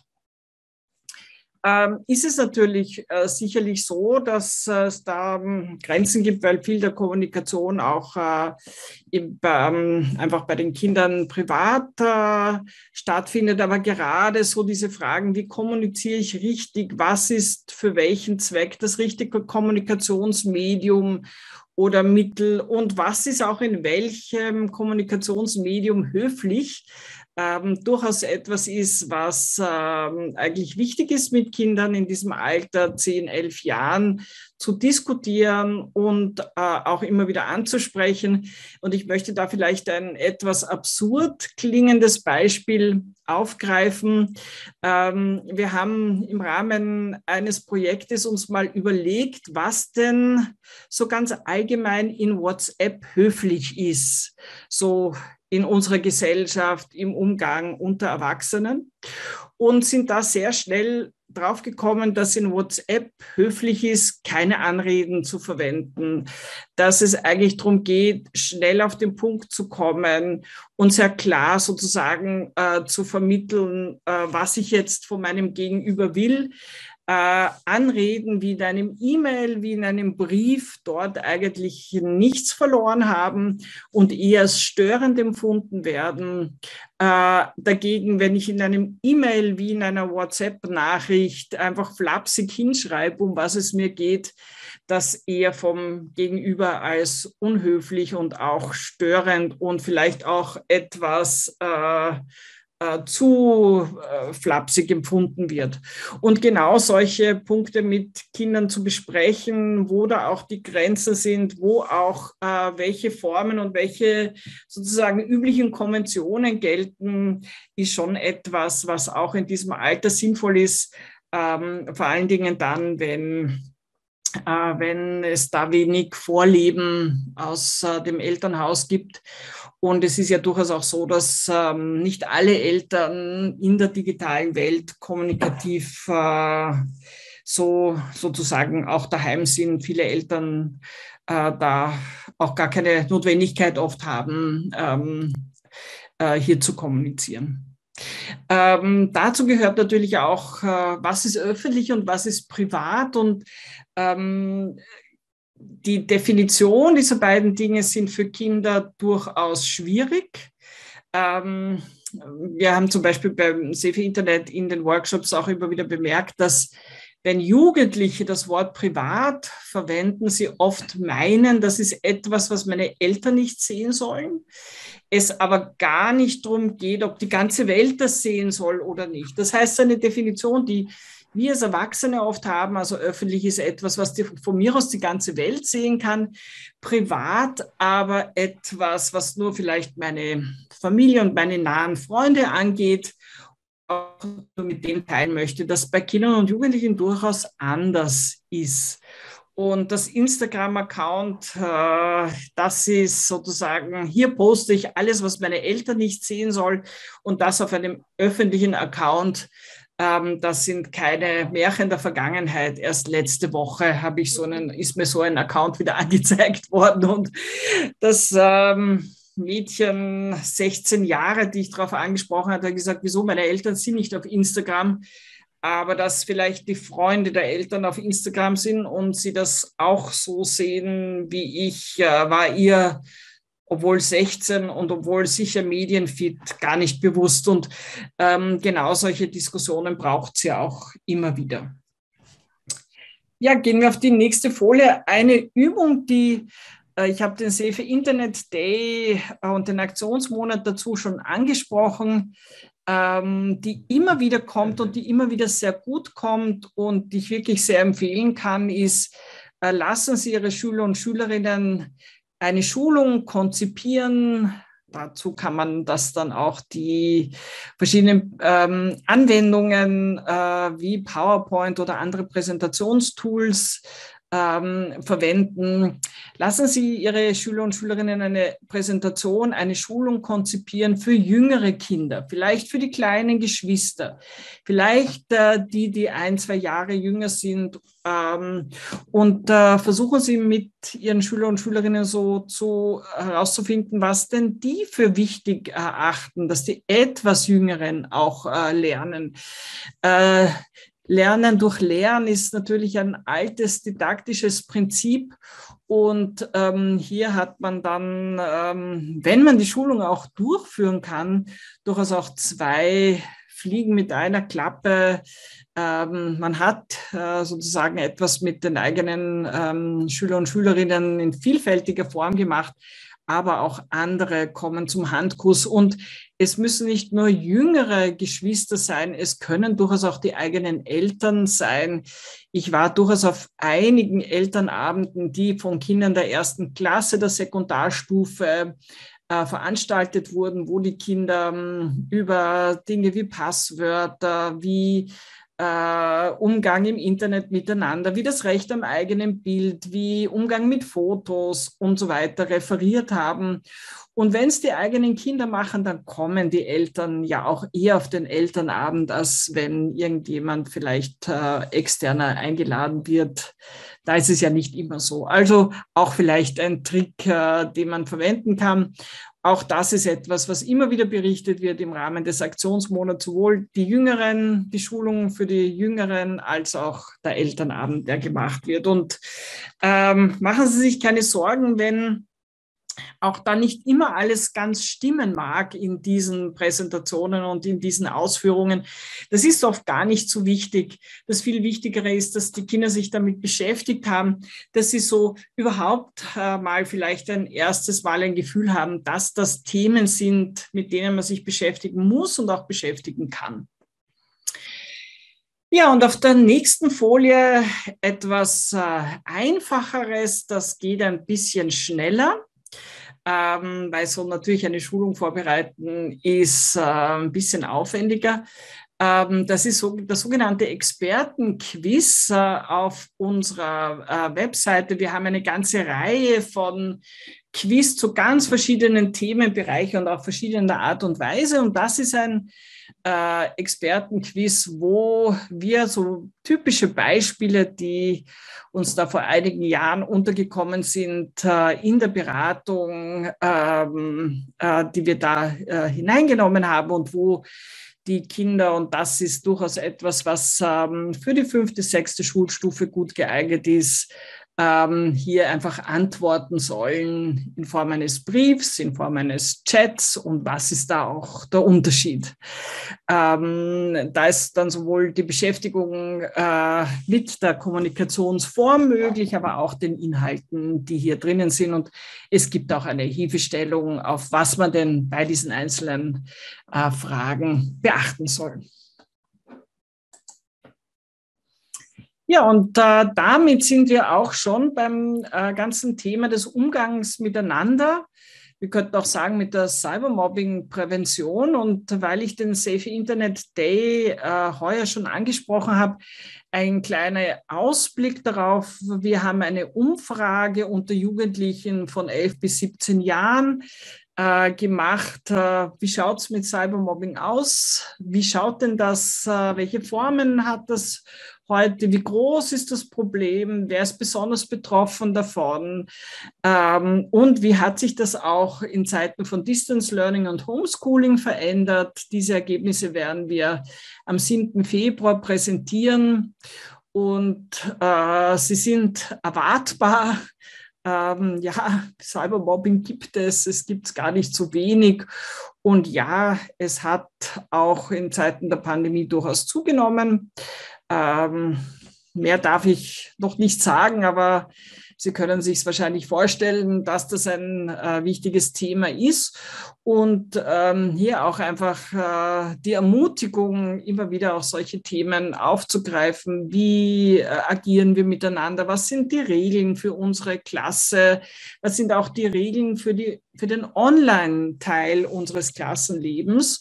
Ähm, ist es natürlich äh, sicherlich so, dass äh, es da ähm, Grenzen gibt, weil viel der Kommunikation auch äh, im, ähm, einfach bei den Kindern privat äh, stattfindet. Aber gerade so diese Fragen, wie kommuniziere ich richtig, was ist für welchen Zweck das richtige Kommunikationsmedium oder Mittel und was ist auch in welchem Kommunikationsmedium höflich, ähm, durchaus etwas ist, was ähm, eigentlich wichtig ist mit Kindern in diesem Alter, zehn, elf Jahren, zu diskutieren und äh, auch immer wieder anzusprechen. Und ich möchte da vielleicht ein etwas absurd klingendes Beispiel aufgreifen. Ähm, wir haben im Rahmen eines Projektes uns mal überlegt, was denn so ganz allgemein in WhatsApp höflich ist, so in unserer Gesellschaft, im Umgang unter Erwachsenen, und sind da sehr schnell draufgekommen, dass in WhatsApp höflich ist, keine Anreden zu verwenden, dass es eigentlich darum geht, schnell auf den Punkt zu kommen und sehr klar sozusagen äh, zu vermitteln, äh, was ich jetzt von meinem Gegenüber will. Äh, Anreden wie in einem E-Mail, wie in einem Brief dort eigentlich nichts verloren haben und eher als störend empfunden werden. Äh, dagegen, wenn ich in einem E-Mail wie in einer WhatsApp-Nachricht einfach flapsig hinschreibe, um was es mir geht, das eher vom Gegenüber als unhöflich und auch störend und vielleicht auch etwas äh, äh, zu äh, flapsig empfunden wird. Und genau solche Punkte mit Kindern zu besprechen, wo da auch die Grenzen sind, wo auch äh, welche Formen und welche sozusagen üblichen Konventionen gelten, ist schon etwas, was auch in diesem Alter sinnvoll ist, ähm, vor allen Dingen dann, wenn Äh, wenn es da wenig Vorleben aus äh, dem Elternhaus gibt. Und es ist ja durchaus auch so, dass ähm, nicht alle Eltern in der digitalen Welt kommunikativ äh, so sozusagen auch daheim sind. Viele Eltern äh, da auch gar keine Notwendigkeit oft haben, ähm, äh, hier zu kommunizieren. Ähm, dazu gehört natürlich auch, äh, was ist öffentlich und was ist privat. Und ähm, die Definition dieser beiden Dinge sind für Kinder durchaus schwierig. Ähm, wir haben zum Beispiel beim Safe Internet in den Workshops auch immer wieder bemerkt, dass wenn Jugendliche das Wort privat verwenden, sie oft meinen, das ist etwas, was meine Eltern nicht sehen sollen. Es aber gar nicht darum geht, ob die ganze Welt das sehen soll oder nicht. Das heißt, eine Definition, die wir als Erwachsene oft haben, also öffentlich ist etwas, was die, von mir aus die ganze Welt sehen kann, privat aber etwas, was nur vielleicht meine Familie und meine nahen Freunde angeht, auch mit dem teilen möchte, das bei Kindern und Jugendlichen durchaus anders ist. Und das Instagram-Account, äh, das ist sozusagen, hier poste ich alles, was meine Eltern nicht sehen soll, und das auf einem öffentlichen Account. Ähm, das sind keine Märchen der Vergangenheit. Erst letzte Woche habe ich so einen, ist mir so ein Account wieder angezeigt worden, und das ähm, Mädchen, sechzehn Jahre, die ich darauf angesprochen habe, hat gesagt, wieso, meine Eltern sind nicht auf Instagram, aber dass vielleicht die Freunde der Eltern auf Instagram sind und sie das auch so sehen wie ich, äh, war ihr, obwohl sechzehn und obwohl sicher medienfit, gar nicht bewusst. Und ähm, genau solche Diskussionen braucht es ja auch immer wieder. Ja, gehen wir auf die nächste Folie. Eine Übung, die ich habe den Safe Internet Day und den Aktionsmonat dazu schon angesprochen, die immer wieder kommt und die immer wieder sehr gut kommt und die ich wirklich sehr empfehlen kann, ist, lassen Sie Ihre Schüler und Schülerinnen eine Schulung konzipieren. Dazu kann man das dann auch die verschiedenen ähm, Anwendungen äh, wie PowerPoint oder andere Präsentationstools Ähm, verwenden. Lassen Sie Ihre Schüler und Schülerinnen eine Präsentation, eine Schulung konzipieren für jüngere Kinder, vielleicht für die kleinen Geschwister, vielleicht äh, die, die ein, zwei Jahre jünger sind, ähm, und äh, versuchen Sie mit Ihren Schülern und Schülerinnen so zu herauszufinden, was denn die für wichtig erachten, dass die etwas Jüngeren auch äh, lernen. Äh, Lernen durch Lehren ist natürlich ein altes didaktisches Prinzip, und ähm, hier hat man dann, ähm, wenn man die Schulung auch durchführen kann, durchaus auch zwei fliegen mit einer Klappe. Ähm, man hat äh, sozusagen etwas mit den eigenen ähm, Schüler und Schülerinnen in vielfältiger Form gemacht, aber auch andere kommen zum Handkuss. Und es müssen nicht nur jüngere Geschwister sein, es können durchaus auch die eigenen Eltern sein. Ich war durchaus auf einigen Elternabenden, die von Kindern der ersten Klasse der Sekundarstufe äh, veranstaltet wurden, wo die Kinder ähm, über Dinge wie Passwörter, wie äh, Umgang im Internet miteinander, wie das Recht am eigenen Bild, wie Umgang mit Fotos und so weiter referiert haben. Und wenn es die eigenen Kinder machen, dann kommen die Eltern ja auch eher auf den Elternabend, als wenn irgendjemand vielleicht äh, externer eingeladen wird. Da ist es ja nicht immer so. Also auch vielleicht ein Trick, äh, den man verwenden kann. Auch das ist etwas, was immer wieder berichtet wird im Rahmen des Aktionsmonats, sowohl die Jüngeren, die Schulungen für die Jüngeren, als auch der Elternabend, der gemacht wird. Und ähm, machen Sie sich keine Sorgen, wenn auch da nicht immer alles ganz stimmen mag in diesen Präsentationen und in diesen Ausführungen. Das ist oft gar nicht so wichtig. Das viel Wichtigere ist, dass die Kinder sich damit beschäftigt haben, dass sie so überhaupt äh, mal vielleicht ein erstes Mal ein Gefühl haben, dass das Themen sind, mit denen man sich beschäftigen muss und auch beschäftigen kann. Ja, und auf der nächsten Folie etwas äh, Einfacheres, das geht ein bisschen schneller. Ähm, weil so natürlich eine Schulung vorbereiten ist äh, ein bisschen aufwendiger. Ähm, das ist so, das sogenannte Expertenquiz äh, auf unserer äh, Webseite. Wir haben eine ganze Reihe von Quiz zu ganz verschiedenen Themenbereichen und auf verschiedener Art und Weise. Und das ist ein äh, Expertenquiz, wo wir so typische Beispiele, die uns da vor einigen Jahren untergekommen sind, äh, in der Beratung, ähm, äh, die wir da äh, hineingenommen haben und wo die Kinder, und das ist durchaus etwas, was ähm, für die fünfte, sechste Schulstufe gut geeignet ist, ähm, hier einfach antworten sollen in Form eines Briefs, in Form eines Chats. Und was ist da auch der Unterschied? Ähm, da ist dann sowohl die Beschäftigung äh, mit der Kommunikationsform möglich, aber auch den Inhalten, die hier drinnen sind. Und es gibt auch eine Hilfestellung, auf was man denn bei diesen einzelnen äh, Fragen beachten soll. Ja, und äh, damit sind wir auch schon beim äh, ganzen Thema des Umgangs miteinander. Wir könnten auch sagen mit der Cybermobbing-Prävention. Und weil ich den Safe Internet Day äh, heuer schon angesprochen habe, ein kleiner Ausblick darauf. Wir haben eine Umfrage unter Jugendlichen von elf bis siebzehn Jahren äh, gemacht. Äh, wie schaut es mit Cybermobbing aus? Wie schaut denn das? Äh, welche Formen hat das heute? Wie groß ist das Problem? Wer ist besonders betroffen davon? Ähm, und wie hat sich das auch in Zeiten von Distance Learning und Homeschooling verändert? Diese Ergebnisse werden wir am siebten Februar präsentieren und äh, sie sind erwartbar. Ähm, ja, Cybermobbing gibt es, es gibt es gar nicht so wenig. Und ja, es hat auch in Zeiten der Pandemie durchaus zugenommen. Ähm, mehr darf ich noch nicht sagen, aber Sie können sich wahrscheinlich vorstellen, dass das ein äh, wichtiges Thema ist und ähm, hier auch einfach äh, die Ermutigung, immer wieder auch solche Themen aufzugreifen. Wie äh, agieren wir miteinander? Was sind die Regeln für unsere Klasse? Was sind auch die Regeln für die, für den Online-Teil unseres Klassenlebens?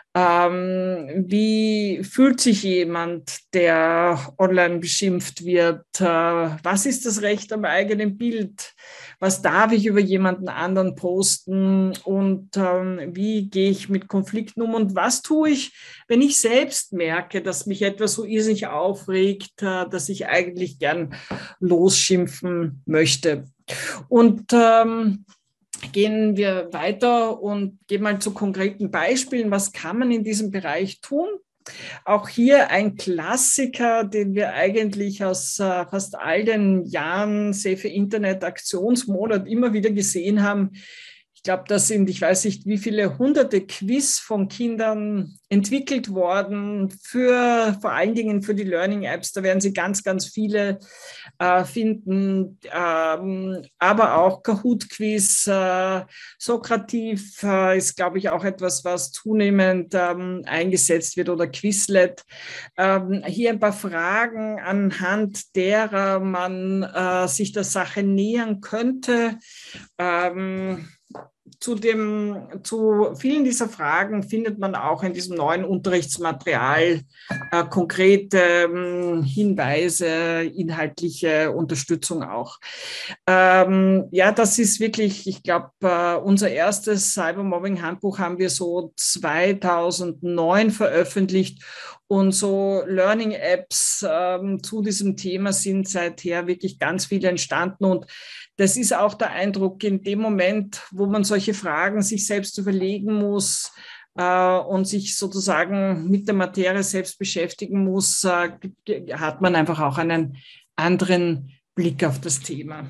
Ähm, wie fühlt sich jemand, der online beschimpft wird? Äh, was ist das Recht am eigenen Bild? Was darf ich über jemanden anderen posten? Und ähm, wie gehe ich mit Konflikten um? Und was tue ich, wenn ich selbst merke, dass mich etwas so irrsinnig aufregt, äh, dass ich eigentlich gern losschimpfen möchte? Und ähm, gehen wir weiter und gehen mal zu konkreten Beispielen. Was kann man in diesem Bereich tun? Auch hier ein Klassiker, den wir eigentlich aus äh, fast all den Jahren Safe Internet Aktionsmonat immer wieder gesehen haben. Ich glaube, da sind, ich weiß nicht, wie viele hunderte Quiz von Kindern entwickelt worden, für, vor allen Dingen für die Learning Apps. Da werden Sie ganz, ganz viele äh, finden, ähm, aber auch Kahoot-Quiz, äh, Sokrativ äh, ist, glaube ich, auch etwas, was zunehmend ähm, eingesetzt wird, oder Quizlet. Ähm, hier ein paar Fragen, anhand derer man äh, sich der Sache nähern könnte. Ähm, Zu, dem, zu vielen dieser Fragen findet man auch in diesem neuen Unterrichtsmaterial äh, konkrete äh, Hinweise, inhaltliche Unterstützung auch. Ähm, ja, das ist wirklich, ich glaube, äh, unser erstes Cybermobbing-Handbuch haben wir so zweitausendneun veröffentlicht. Und so Learning-Apps ähm, zu diesem Thema sind seither wirklich ganz viele entstanden. Und das ist auch der Eindruck, in dem Moment, wo man solche Fragen sich selbst überlegen muss äh, und sich sozusagen mit der Materie selbst beschäftigen muss, äh, hat man einfach auch einen anderen Blick auf das Thema.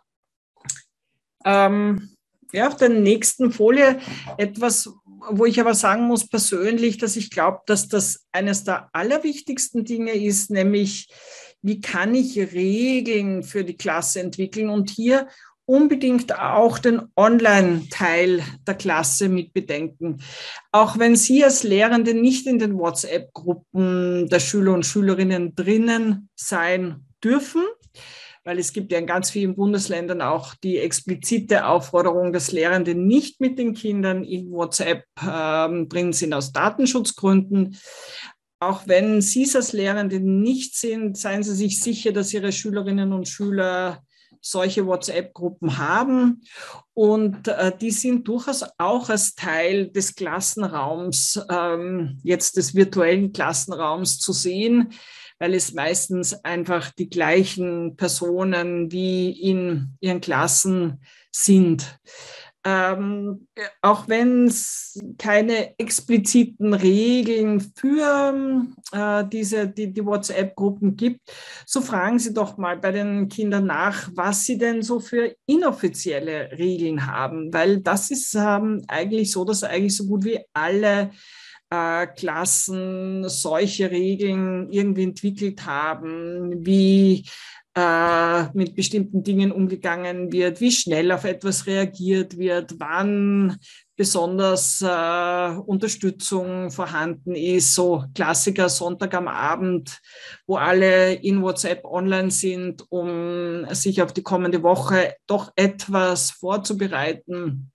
Ähm, ja, auf der nächsten Folie etwas, wo ich aber sagen muss persönlich, dass ich glaube, dass das eines der allerwichtigsten Dinge ist, nämlich wie kann ich Regeln für die Klasse entwickeln und hier unbedingt auch den Online-Teil der Klasse mit bedenken. Auch wenn Sie als Lehrende nicht in den WhatsApp-Gruppen der Schüler und Schülerinnen drinnen sein dürfen, weil es gibt ja in ganz vielen Bundesländern auch die explizite Aufforderung, dass Lehrende nicht mit den Kindern in WhatsApp äh, drin sind aus Datenschutzgründen. Auch wenn Sie es als Lehrende nicht sind, seien Sie sich sicher, dass Ihre Schülerinnen und Schüler solche WhatsApp-Gruppen haben. Und äh, die sind durchaus auch als Teil des Klassenraums, ähm, jetzt des virtuellen Klassenraums zu sehen, weil es meistens einfach die gleichen Personen wie in ihren Klassen sind. Ähm, auch wenn es keine expliziten Regeln für äh, diese, die, die WhatsApp-Gruppen gibt, so fragen Sie doch mal bei den Kindern nach, was sie denn so für inoffizielle Regeln haben, weil das ist ähm, eigentlich so, dass eigentlich so gut wie alle äh, Klassen solche Regeln irgendwie entwickelt haben, wie äh, mit bestimmten Dingen umgegangen wird, wie schnell auf etwas reagiert wird, wann besonders äh, Unterstützung vorhanden ist. So Klassiker Sonntag am Abend, wo alle in WhatsApp online sind, um sich auf die kommende Woche doch etwas vorzubereiten.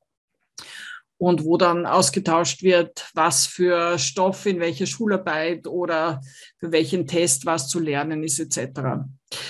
Und wo dann ausgetauscht wird, was für Stoff in welcher Schularbeit oder für welchen Test was zu lernen ist, et cetera.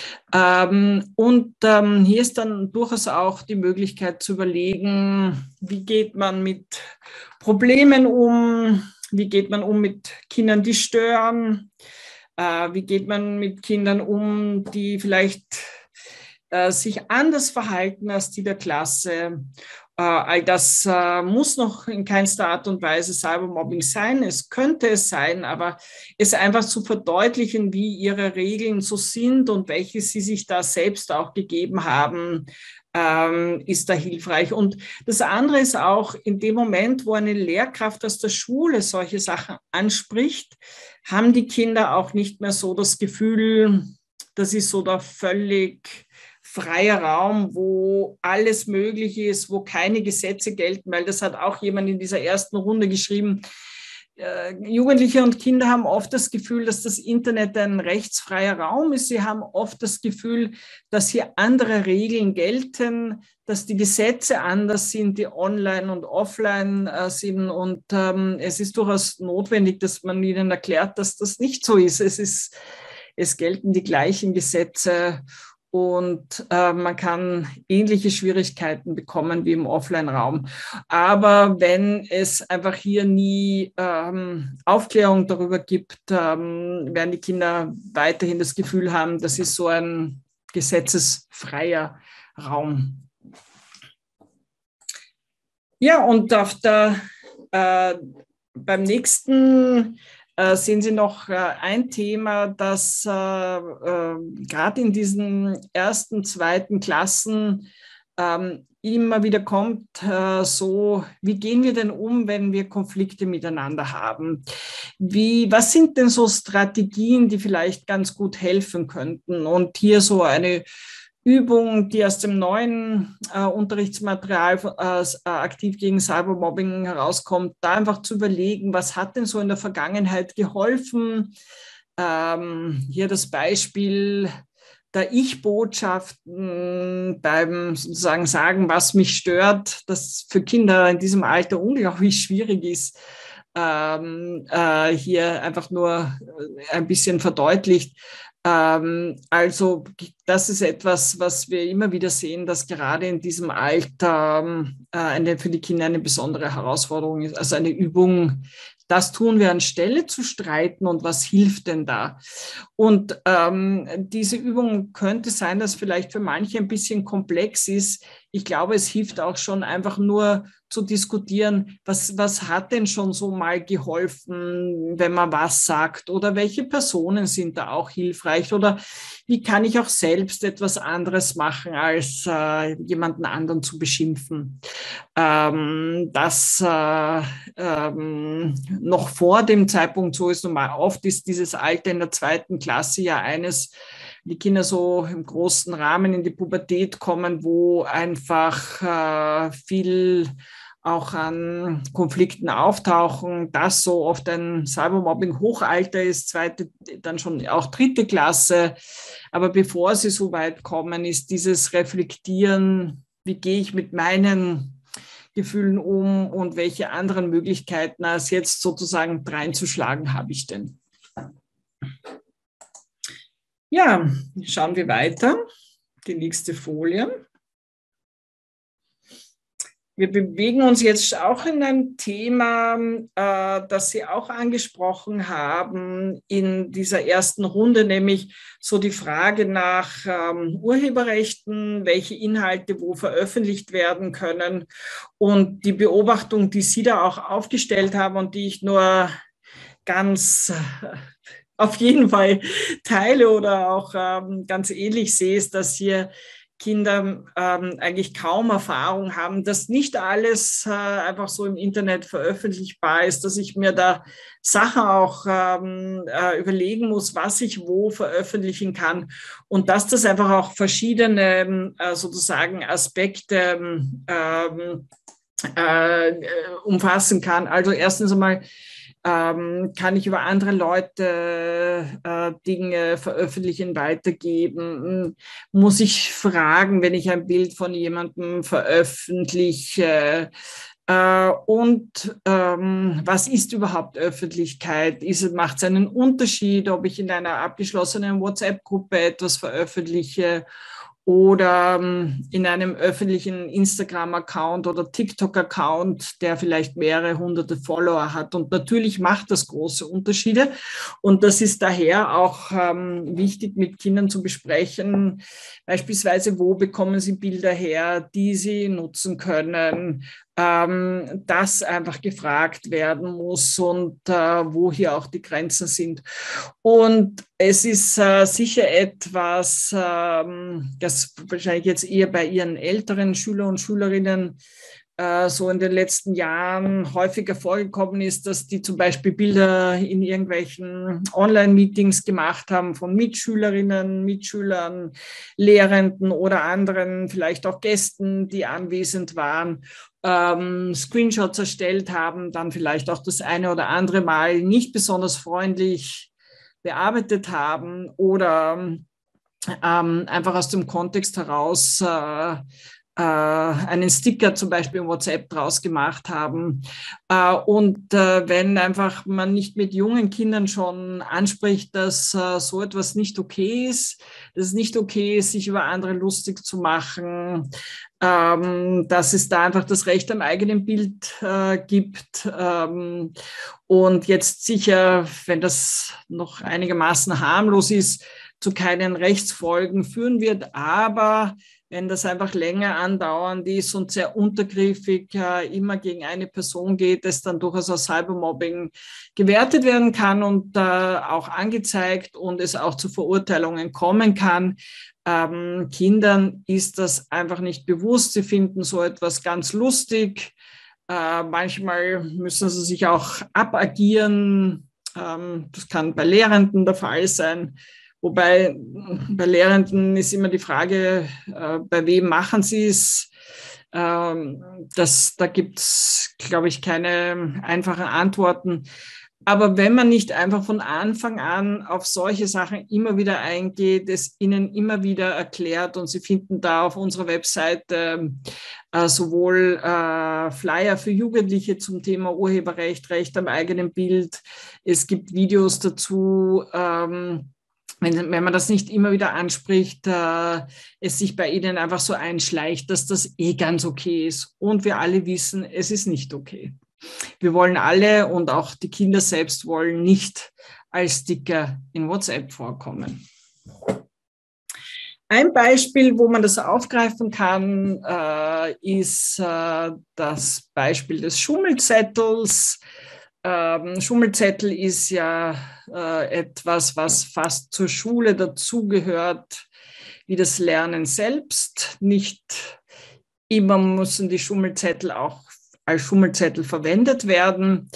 Ähm, und ähm, hier ist dann durchaus auch die Möglichkeit zu überlegen, wie geht man mit Problemen um, wie geht man um mit Kindern, die stören, äh, wie geht man mit Kindern um, die vielleicht äh, sich anders verhalten als die der Klasse. Uh, all das uh, muss noch in keinster Art und Weise Cybermobbing sein. Es könnte es sein, aber es einfach zu verdeutlichen, wie ihre Regeln so sind und welche sie sich da selbst auch gegeben haben, ähm, ist da hilfreich. Und das andere ist auch, in dem Moment, wo eine Lehrkraft aus der Schule solche Sachen anspricht, haben die Kinder auch nicht mehr so das Gefühl, das ist so der völlig freier Raum, wo alles möglich ist, wo keine Gesetze gelten, weil das hat auch jemand in dieser ersten Runde geschrieben. Äh, Jugendliche und Kinder haben oft das Gefühl, dass das Internet ein rechtsfreier Raum ist. Sie haben oft das Gefühl, dass hier andere Regeln gelten, dass die Gesetze anders sind, die online und offline äh, sind. Und ähm, es ist durchaus notwendig, dass man ihnen erklärt, dass das nicht so ist. Es ist, es gelten die gleichen Gesetze. Und äh, man kann ähnliche Schwierigkeiten bekommen wie im Offline-Raum. Aber wenn es einfach hier nie ähm, Aufklärung darüber gibt, ähm, werden die Kinder weiterhin das Gefühl haben, das ist so ein gesetzesfreier Raum. Ja, und auf der, äh, beim nächsten Äh, sehen Sie noch äh, ein Thema, das äh, äh, gerade in diesen ersten, zweiten Klassen ähm, immer wieder kommt, äh, so, wie gehen wir denn um, wenn wir Konflikte miteinander haben? Wie, was sind denn so Strategien, die vielleicht ganz gut helfen könnten? Und hier so eine Übung, die aus dem neuen äh, Unterrichtsmaterial äh, aktiv gegen Cybermobbing herauskommt, da einfach zu überlegen, was hat denn so in der Vergangenheit geholfen? Ähm, hier das Beispiel der Ich-Botschaften beim sozusagen Sagen, was mich stört, das für Kinder in diesem Alter unglaublich schwierig ist, ähm, äh, hier einfach nur ein bisschen verdeutlicht. Ähm, also das ist etwas, was wir immer wieder sehen, dass gerade in diesem Alter äh, eine, für die Kinder eine besondere Herausforderung ist, also eine Übung. Das tun wir anstelle zu streiten und was hilft denn da? Und ähm, diese Übung könnte sein, dass vielleicht für manche ein bisschen komplex ist. Ich glaube, es hilft auch schon einfach nur zu diskutieren, was, was hat denn schon so mal geholfen, wenn man was sagt, oder welche Personen sind da auch hilfreich, oder wie kann ich auch selbst etwas anderes machen, als äh, jemanden anderen zu beschimpfen. Ähm, das äh, ähm, noch vor dem Zeitpunkt so ist, normal oft ist dieses Alter in der zweiten Klasse ja eines, die Kinder so im großen Rahmen in die Pubertät kommen, wo einfach äh, viel auch an Konflikten auftauchen, das so oft ein Cybermobbing-Hochalter ist, zweite, dann schon auch dritte Klasse. Aber bevor sie so weit kommen, ist dieses Reflektieren, wie gehe ich mit meinen Gefühlen um und welche anderen Möglichkeiten als jetzt sozusagen reinzuschlagen habe ich denn? Ja, schauen wir weiter. Die nächste Folie. Wir bewegen uns jetzt auch in ein Thema, äh, das Sie auch angesprochen haben in dieser ersten Runde, nämlich so die Frage nach ähm, Urheberrechten, welche Inhalte wo veröffentlicht werden können, und die Beobachtung, die Sie da auch aufgestellt haben und die ich nur ganz äh, auf jeden Fall teile oder auch ähm, ganz ähnlich sehe, ist, dass hier Kinder ähm, eigentlich kaum Erfahrung haben, dass nicht alles äh, einfach so im Internet veröffentlichbar ist, dass ich mir da Sachen auch ähm, äh, überlegen muss, was ich wo veröffentlichen kann, und dass das einfach auch verschiedene äh, sozusagen Aspekte ähm, äh, umfassen kann. Also erstens einmal, Ähm, kann ich über andere Leute äh, Dinge veröffentlichen, weitergeben? Muss ich fragen, wenn ich ein Bild von jemandem veröffentliche? Äh, und ähm, was ist überhaupt Öffentlichkeit? Macht es einen Unterschied, ob ich in einer abgeschlossenen WhatsApp-Gruppe etwas veröffentliche oder in einem öffentlichen Instagram-Account oder TikTok-Account, der vielleicht mehrere hunderte Follower hat. Und natürlich macht das große Unterschiede. Und das ist daher auch ähm, wichtig, mit Kindern zu besprechen. Beispielsweise, wo bekommen sie Bilder her, die sie nutzen können, ähm, dass einfach gefragt werden muss und äh, wo hier auch die Grenzen sind. Und es ist äh, sicher etwas, ähm, das wahrscheinlich jetzt eher bei Ihren älteren Schüler und Schülerinnen äh, so in den letzten Jahren häufiger vorgekommen ist, dass die zum Beispiel Bilder in irgendwelchen Online-Meetings gemacht haben von Mitschülerinnen, Mitschülern, Lehrenden oder anderen, vielleicht auch Gästen, die anwesend waren, ähm, Screenshots erstellt haben, dann vielleicht auch das eine oder andere Mal nicht besonders freundlich bearbeitet haben oder ähm, einfach aus dem Kontext heraus äh, äh, einen Sticker zum Beispiel in WhatsApp draus gemacht haben. Äh, und äh, wenn einfach man nicht mit jungen Kindern schon anspricht, dass äh, so etwas nicht okay ist, dass es nicht okay ist, sich über andere lustig zu machen, ähm, dass es da einfach das Recht am eigenen Bild äh, gibt. Ähm, und jetzt sicher, wenn das noch einigermaßen harmlos ist, zu keinen Rechtsfolgen führen wird. Aber wenn das einfach länger andauernd ist und sehr untergriffig äh, immer gegen eine Person geht, es dann durchaus als Cybermobbing gewertet werden kann und äh, auch angezeigt und es auch zu Verurteilungen kommen kann, Ähm, Kindern ist das einfach nicht bewusst. Sie finden so etwas ganz lustig. Äh, manchmal müssen sie sich auch abagieren. Ähm, das kann bei Lehrenden der Fall sein. Wobei bei Lehrenden ist immer die Frage, äh, bei wem machen sie es? Ähm, das, da gibt es, glaube ich, keine einfachen Antworten. Aber wenn man nicht einfach von Anfang an auf solche Sachen immer wieder eingeht, es ihnen immer wieder erklärt, und Sie finden da auf unserer Webseite äh, sowohl äh, Flyer für Jugendliche zum Thema Urheberrecht, Recht am eigenen Bild, es gibt Videos dazu, ähm, wenn, wenn man das nicht immer wieder anspricht, äh, es sich bei ihnen einfach so einschleicht, dass das eh ganz okay ist. Und wir alle wissen, es ist nicht okay. Wir wollen alle und auch die Kinder selbst wollen nicht als Sticker in WhatsApp vorkommen. Ein Beispiel, wo man das aufgreifen kann, äh, ist äh, das Beispiel des Schummelzettels. Ähm, Schummelzettel ist ja äh, etwas, was fast zur Schule dazugehört, wie das Lernen selbst. Nicht immer müssen die Schummelzettel auch als Schummelzettel verwendet werden.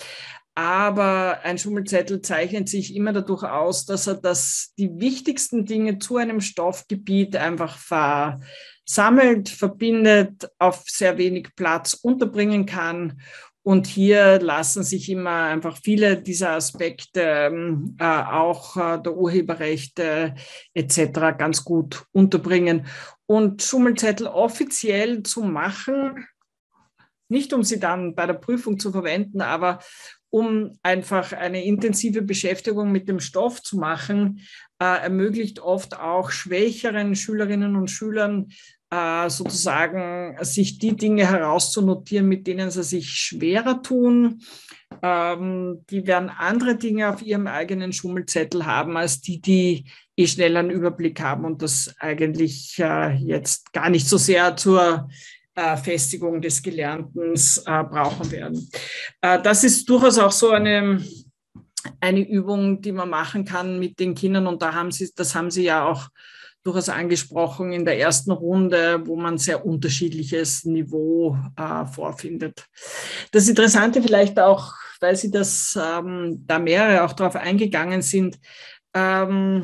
Aber ein Schummelzettel zeichnet sich immer dadurch aus, dass er das, die wichtigsten Dinge zu einem Stoffgebiet einfach versammelt, verbindet, auf sehr wenig Platz unterbringen kann. Und hier lassen sich immer einfach viele dieser Aspekte, äh, auch äh, der Urheberrechte et cetera, ganz gut unterbringen. Und Schummelzettel offiziell zu machen, nicht um sie dann bei der Prüfung zu verwenden, aber um einfach eine intensive Beschäftigung mit dem Stoff zu machen, äh, ermöglicht oft auch schwächeren Schülerinnen und Schülern äh, sozusagen sich die Dinge herauszunotieren, mit denen sie sich schwerer tun. Ähm, die werden andere Dinge auf ihrem eigenen Schummelzettel haben, als die, die eh schnell einen Überblick haben und das eigentlich äh, jetzt gar nicht so sehr zur Festigung des Gelernten äh, brauchen werden. Äh, das ist durchaus auch so eine, eine Übung, die man machen kann mit den Kindern, und da haben sie, das haben Sie ja auch durchaus angesprochen in der ersten Runde, wo man sehr unterschiedliches Niveau äh, vorfindet. Das Interessante vielleicht auch, weil Sie das, ähm, da mehrere auch darauf eingegangen sind, ähm,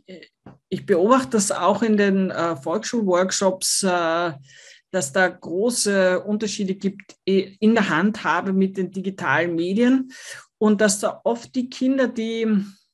ich beobachte das auch in den äh, Volksschulworkshops, äh, dass da große Unterschiede gibt in der Handhabe mit den digitalen Medien und dass da oft die Kinder, die,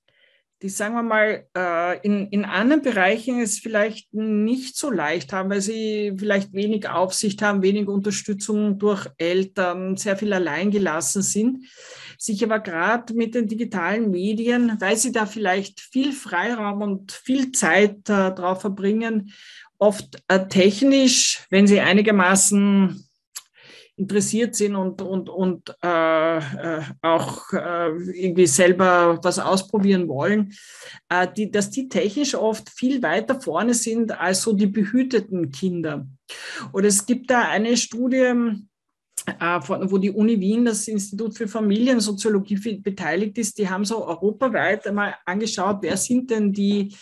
die sagen wir mal, in, in anderen Bereichen es vielleicht nicht so leicht haben, weil sie vielleicht wenig Aufsicht haben, wenig Unterstützung durch Eltern, sehr viel alleingelassen sind, sich aber gerade mit den digitalen Medien, weil sie da vielleicht viel Freiraum und viel Zeit äh, drauf verbringen, oft äh, technisch, wenn sie einigermaßen interessiert sind und, und, und äh, äh, auch äh, irgendwie selber was ausprobieren wollen, äh, die, dass die technisch oft viel weiter vorne sind als so die behüteten Kinder. Und es gibt da eine Studie, äh, von, wo die Uni Wien, das Institut für Familiensoziologie, beteiligt ist, die haben so europaweit einmal angeschaut, wer sind denn die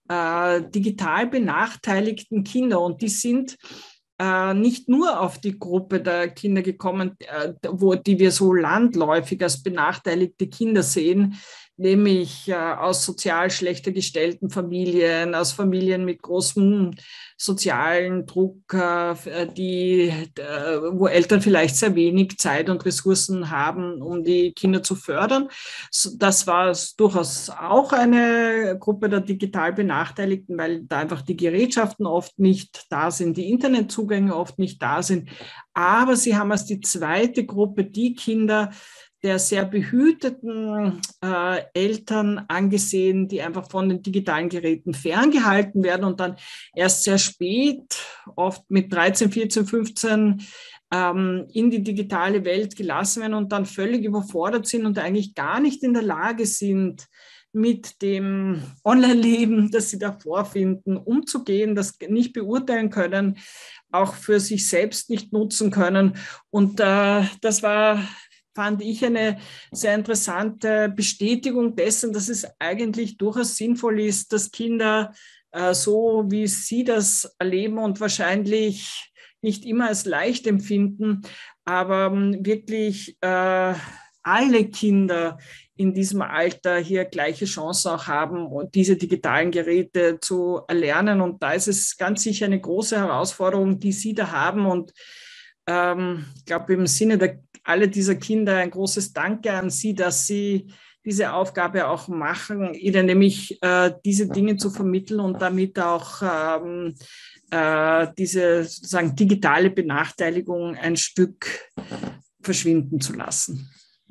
Äh, digital benachteiligten Kinder, und die sind äh, nicht nur auf die Gruppe der Kinder gekommen, äh, wo, die wir so landläufig als benachteiligte Kinder sehen, nämlich äh, aus sozial schlechter gestellten Familien, aus Familien mit großem sozialen Druck, äh, die, äh, wo Eltern vielleicht sehr wenig Zeit und Ressourcen haben, um die Kinder zu fördern. Das war durchaus auch eine Gruppe der digital Benachteiligten, weil da einfach die Gerätschaften oft nicht da sind, die Internetzugänge oft nicht da sind. Aber sie haben als die zweite Gruppe die Kinder der sehr behüteten äh, Eltern angesehen, die einfach von den digitalen Geräten ferngehalten werden und dann erst sehr spät, oft mit dreizehn, vierzehn, fünfzehn, ähm, in die digitale Welt gelassen werden und dann völlig überfordert sind und eigentlich gar nicht in der Lage sind, mit dem Online-Leben, das sie da vorfinden, umzugehen, das nicht beurteilen können, auch für sich selbst nicht nutzen können. Und äh, das war, fand ich, eine sehr interessante Bestätigung dessen, dass es eigentlich durchaus sinnvoll ist, dass Kinder äh, so wie Sie das erleben und wahrscheinlich nicht immer als leicht empfinden, aber ähm, wirklich äh, alle Kinder in diesem Alter hier gleiche Chancen auch haben, und diese digitalen Geräte zu erlernen. Und da ist es ganz sicher eine große Herausforderung, die Sie da haben. Und ähm, ich glaube, im Sinne der alle dieser Kinder ein großes Danke an Sie, dass Sie diese Aufgabe auch machen, ihnen nämlich äh, diese Dinge zu vermitteln und damit auch ähm, äh, diese sozusagen digitale Benachteiligung ein Stück verschwinden zu lassen.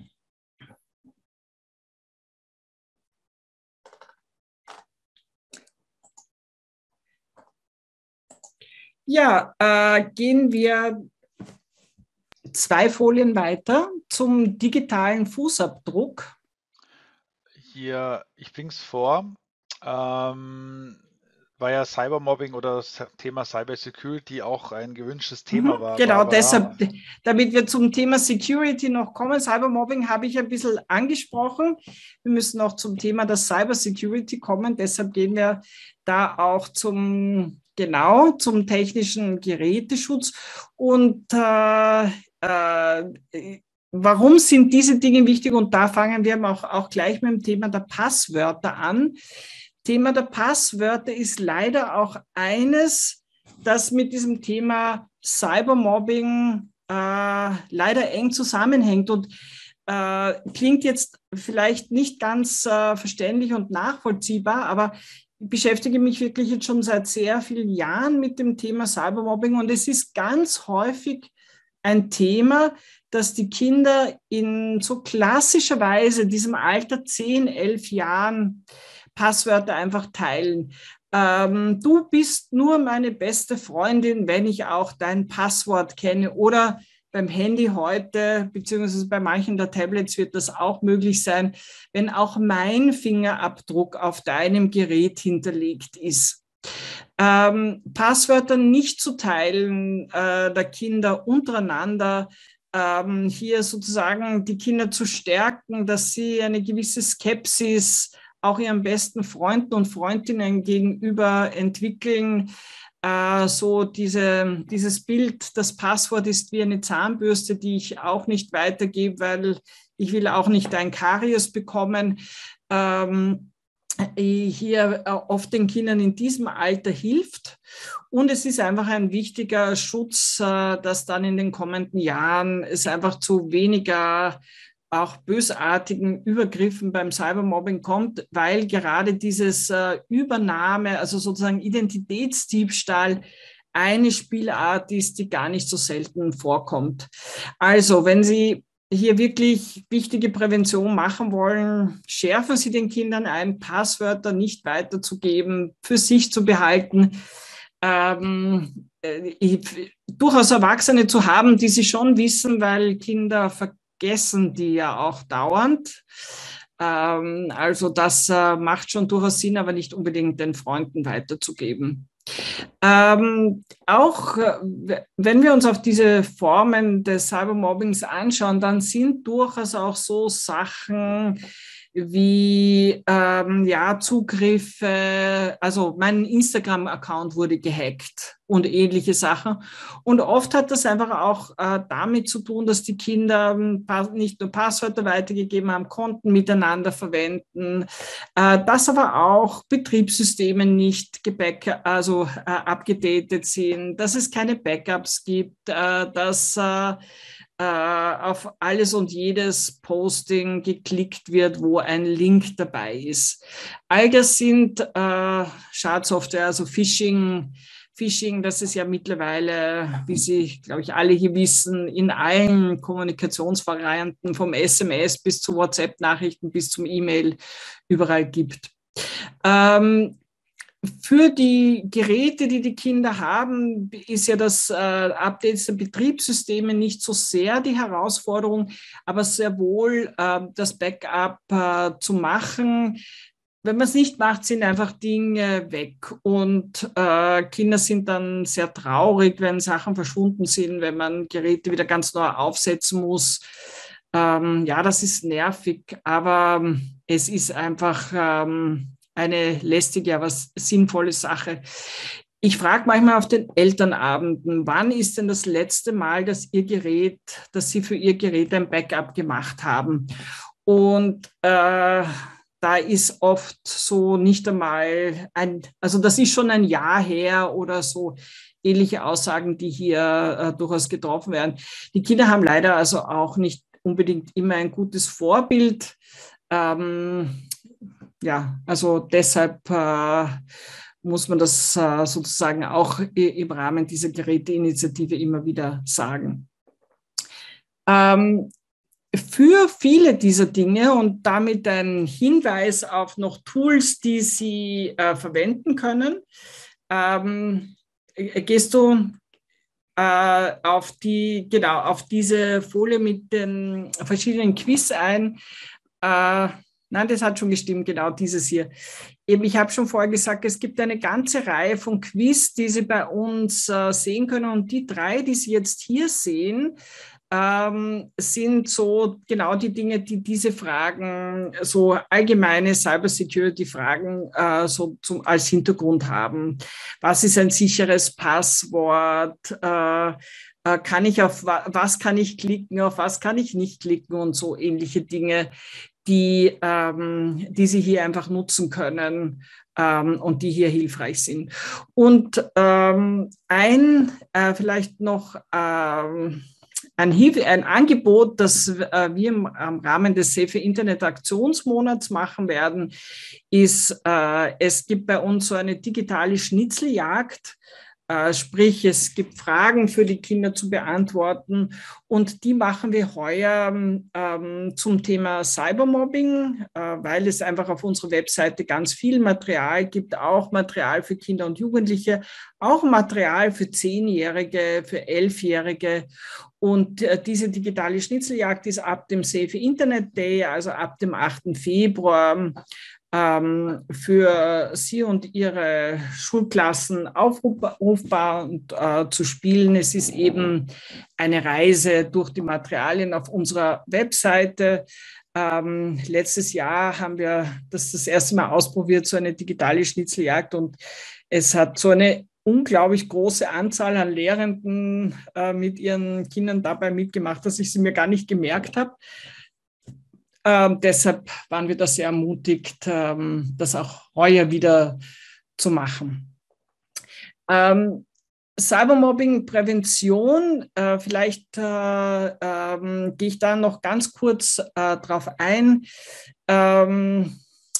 Ja, äh, gehen wir zwei Folien weiter zum digitalen Fußabdruck. Hier, ich bringe es vor, ähm, war ja Cybermobbing oder das Thema Cybersecurity auch ein gewünschtes Thema Mhm, war, genau, Barbara. deshalb, damit wir zum Thema Security noch kommen. Cybermobbing habe ich ein bisschen angesprochen. Wir müssen noch zum Thema der Cybersecurity kommen. Deshalb gehen wir da auch zum, genau, zum technischen Geräteschutz. Und äh, äh, warum sind diese Dinge wichtig? Und da fangen wir auch, auch gleich mit dem Thema der Passwörter an. Thema der Passwörter ist leider auch eines, das mit diesem Thema Cybermobbing äh, leider eng zusammenhängt und äh, klingt jetzt vielleicht nicht ganz äh, verständlich und nachvollziehbar, aber ich beschäftige mich wirklich jetzt schon seit sehr vielen Jahren mit dem Thema Cybermobbing, und es ist ganz häufig ein Thema, dass die Kinder in so klassischer Weise, diesem Alter zehn, elf Jahren, Passwörter einfach teilen. Ähm, du bist nur meine beste Freundin, wenn ich auch dein Passwort kenne. Oder beim Handy heute, beziehungsweise bei manchen der Tablets wird das auch möglich sein, wenn auch mein Fingerabdruck auf deinem Gerät hinterlegt ist. Ähm, Passwörter nicht zu teilen äh, der Kinder untereinander, ähm, hier sozusagen die Kinder zu stärken, dass sie eine gewisse Skepsis auch ihren besten Freunden und Freundinnen gegenüber entwickeln. Äh, so diese, dieses Bild, das Passwort ist wie eine Zahnbürste, die ich auch nicht weitergebe, weil ich will auch nicht ein Karies bekommen. Ähm, hier oft den Kindern in diesem Alter hilft. Und es ist einfach ein wichtiger Schutz, dass dann in den kommenden Jahren es einfach zu weniger auch bösartigen Übergriffen beim Cybermobbing kommt, weil gerade dieses Übernahme, also sozusagen Identitätsdiebstahl, eine Spielart ist, die gar nicht so selten vorkommt. Also, wenn Sie hier wirklich wichtige Prävention machen wollen, schärfen Sie den Kindern ein, Passwörter nicht weiterzugeben, für sich zu behalten, ähm, ich, durchaus Erwachsene zu haben, die sie schon wissen, weil Kinder vergessen die ja auch dauernd. Ähm, also das äh, macht schon durchaus Sinn, aber nicht unbedingt den Freunden weiterzugeben. Ähm, auch äh, wenn wir uns auf diese Formen des Cybermobbings anschauen, dann sind durchaus auch so Sachen wie ähm, ja, Zugriffe, also mein Instagram-Account wurde gehackt und ähnliche Sachen. Und oft hat das einfach auch äh, damit zu tun, dass die Kinder nicht nur Passwörter weitergegeben haben, Konten miteinander verwenden, äh, dass aber auch Betriebssysteme nicht geback, also äh, abgedatet sind, dass es keine Backups gibt, äh, dass äh, auf alles und jedes Posting geklickt wird, wo ein Link dabei ist. All das sind äh, Schadsoftware, also Phishing, Phishing, das ist ja mittlerweile, wie Sie, glaube ich, alle hier wissen, in allen Kommunikationsvarianten, vom S M S bis zu WhatsApp-Nachrichten bis zum E-Mail überall gibt. Ähm, Für die Geräte, die die Kinder haben, ist ja das äh, Update der Betriebssysteme nicht so sehr die Herausforderung, aber sehr wohl äh, das Backup äh, zu machen. Wenn man es nicht macht, sind einfach Dinge weg, und äh, Kinder sind dann sehr traurig, wenn Sachen verschwunden sind, wenn man Geräte wieder ganz neu aufsetzen muss. Ähm, ja, das ist nervig, aber es ist einfach ähm, eine lästige, aber sinnvolle Sache. Ich frage manchmal auf den Elternabenden, wann ist denn das letzte Mal, dass Ihr Gerät, dass Sie für Ihr Gerät ein Backup gemacht haben? Und äh, da ist oft so nicht einmal ein, also das ist schon ein Jahr her oder so, ähnliche Aussagen, die hier äh, durchaus getroffen werden. Die Kinder haben leider also auch nicht unbedingt immer ein gutes Vorbild. Ähm, ja, also deshalb äh, muss man das äh, sozusagen auch im Rahmen dieser Geräteinitiative immer wieder sagen. Ähm, für viele dieser Dinge und damit ein Hinweis auf noch Tools, die Sie äh, verwenden können, ähm, gehst du äh, auf die, genau, auf diese Folie mit den verschiedenen Quiz ein. Äh, nein, das hat schon gestimmt, genau dieses hier. Eben, ich habe schon vorher gesagt, es gibt eine ganze Reihe von Quiz, die Sie bei uns äh, sehen können. Und die drei, die Sie jetzt hier sehen, ähm, sind so genau die Dinge, die diese Fragen, so allgemeine Cybersecurity-Fragen äh, so zum, als Hintergrund haben. Was ist ein sicheres Passwort? Äh, äh, kann ich auf was kann ich klicken, auf was kann ich nicht klicken und so ähnliche Dinge, die, ähm, die Sie hier einfach nutzen können ähm, und die hier hilfreich sind. Und ähm, ein, äh, vielleicht noch ähm, ein, ein Angebot, das äh, wir im, im Rahmen des Safe Internet Aktionsmonats machen werden, ist, äh, es gibt bei uns so eine digitale Schnitzeljagd. Äh, sprich, es gibt Fragen für die Kinder zu beantworten und die machen wir heuer ähm, zum Thema Cybermobbing, äh, weil es einfach auf unserer Webseite ganz viel Material gibt, auch Material für Kinder und Jugendliche, auch Material für Zehnjährige, für Elfjährige. Und äh, diese digitale Schnitzeljagd ist ab dem Safe Internet Day, also ab dem achten Februar, ähm, für Sie und Ihre Schulklassen aufrufbar und äh, zu spielen. Es ist eben eine Reise durch die Materialien auf unserer Webseite. Ähm, letztes Jahr haben wir das das erste Mal ausprobiert, so eine digitale Schnitzeljagd, und es hat so eine unglaublich große Anzahl an Lehrenden äh, mit ihren Kindern dabei mitgemacht, dass ich sie mir gar nicht gemerkt habe. Ähm, deshalb waren wir da sehr ermutigt, ähm, das auch heuer wieder zu machen. Ähm, Cybermobbing-Prävention, äh, vielleicht äh, ähm, gehe ich da noch ganz kurz äh, drauf ein. Ähm,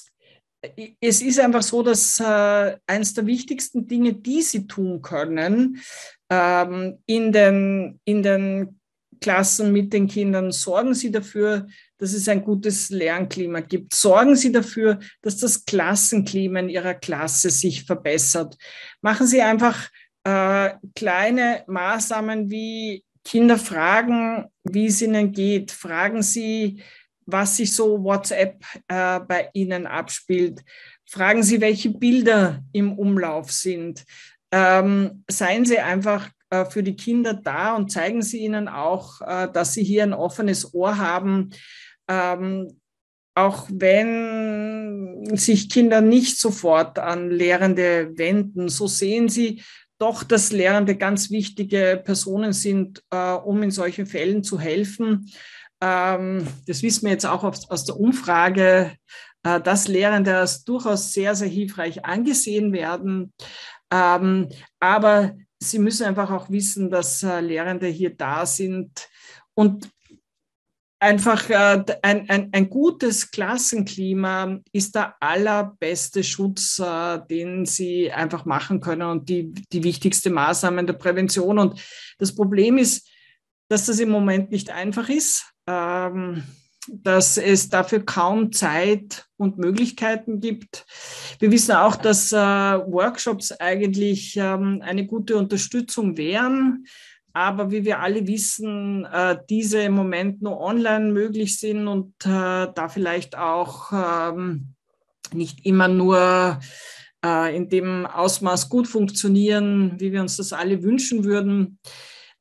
es ist einfach so, dass äh, eines der wichtigsten Dinge, die Sie tun können, ähm, in den, in den Klassen mit den Kindern, sorgen Sie dafür, dass es ein gutes Lernklima gibt. Sorgen Sie dafür, dass das Klassenklima in Ihrer Klasse sich verbessert. Machen Sie einfach äh, kleine Maßnahmen wie Kinder fragen, wie es ihnen geht. Fragen Sie, was sich so WhatsApp äh, bei Ihnen abspielt. Fragen Sie, welche Bilder im Umlauf sind. Ähm, seien Sie einfach für die Kinder da und zeigen Sie ihnen auch, dass Sie hier ein offenes Ohr haben, ähm, auch wenn sich Kinder nicht sofort an Lehrende wenden. So sehen Sie doch, dass Lehrende ganz wichtige Personen sind, äh, um in solchen Fällen zu helfen. Ähm, das wissen wir jetzt auch aus, aus der Umfrage, äh, dass Lehrende als durchaus sehr, sehr hilfreich angesehen werden. Ähm, aber Sie müssen einfach auch wissen, dass äh, Lehrende hier da sind und einfach äh, ein, ein, ein gutes Klassenklima ist der allerbeste Schutz, äh, den Sie einfach machen können und die, die wichtigste Maßnahme der Prävention. Und das Problem ist, dass das im Moment nicht einfach ist, ähm, dass es dafür kaum Zeit und Möglichkeiten gibt. Wir wissen auch, dass äh, Workshops eigentlich ähm, eine gute Unterstützung wären, aber wie wir alle wissen, äh, diese im Moment nur online möglich sind und äh, da vielleicht auch ähm, nicht immer nur äh, in dem Ausmaß gut funktionieren, wie wir uns das alle wünschen würden.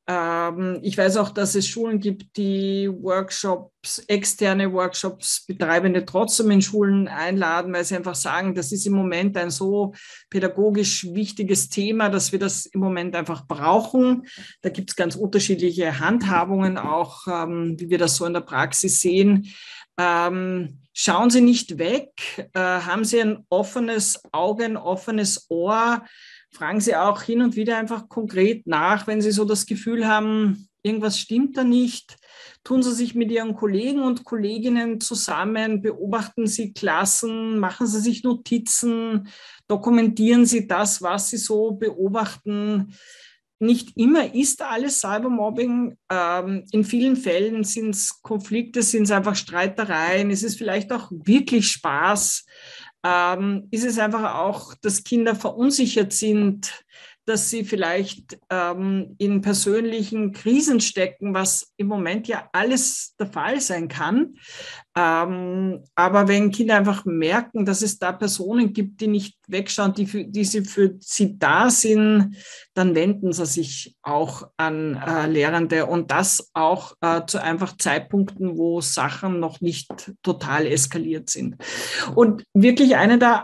Ähm, ich weiß auch, dass es Schulen gibt, die Workshops, externe Workshops, Betreibende trotzdem in Schulen einladen, weil sie einfach sagen, das ist im Moment ein so pädagogisch wichtiges Thema, dass wir das im Moment einfach brauchen. Da gibt es ganz unterschiedliche Handhabungen auch, ähm, wie wir das so in der Praxis sehen. Ähm, schauen Sie nicht weg, äh, haben Sie ein offenes Auge, ein offenes Ohr. Fragen Sie auch hin und wieder einfach konkret nach, wenn Sie so das Gefühl haben, irgendwas stimmt da nicht. Tun Sie sich mit Ihren Kollegen und Kolleginnen zusammen, beobachten Sie Klassen, machen Sie sich Notizen, dokumentieren Sie das, was Sie so beobachten. Nicht immer ist alles Cybermobbing. Ähm, in vielen Fällen sind es Konflikte, sind es einfach Streitereien, es ist vielleicht auch wirklich Spaß. Ähm, ist es einfach auch, dass Kinder verunsichert sind, dass sie vielleicht ähm, in persönlichen Krisen stecken, was im Moment ja alles der Fall sein kann. Ähm, aber wenn Kinder einfach merken, dass es da Personen gibt, die nicht wegschauen, die, für, die sie für sie da sind, dann wenden sie sich auch an äh, Lehrende und das auch äh, zu einfach Zeitpunkten, wo Sachen noch nicht total eskaliert sind. Und wirklich eine der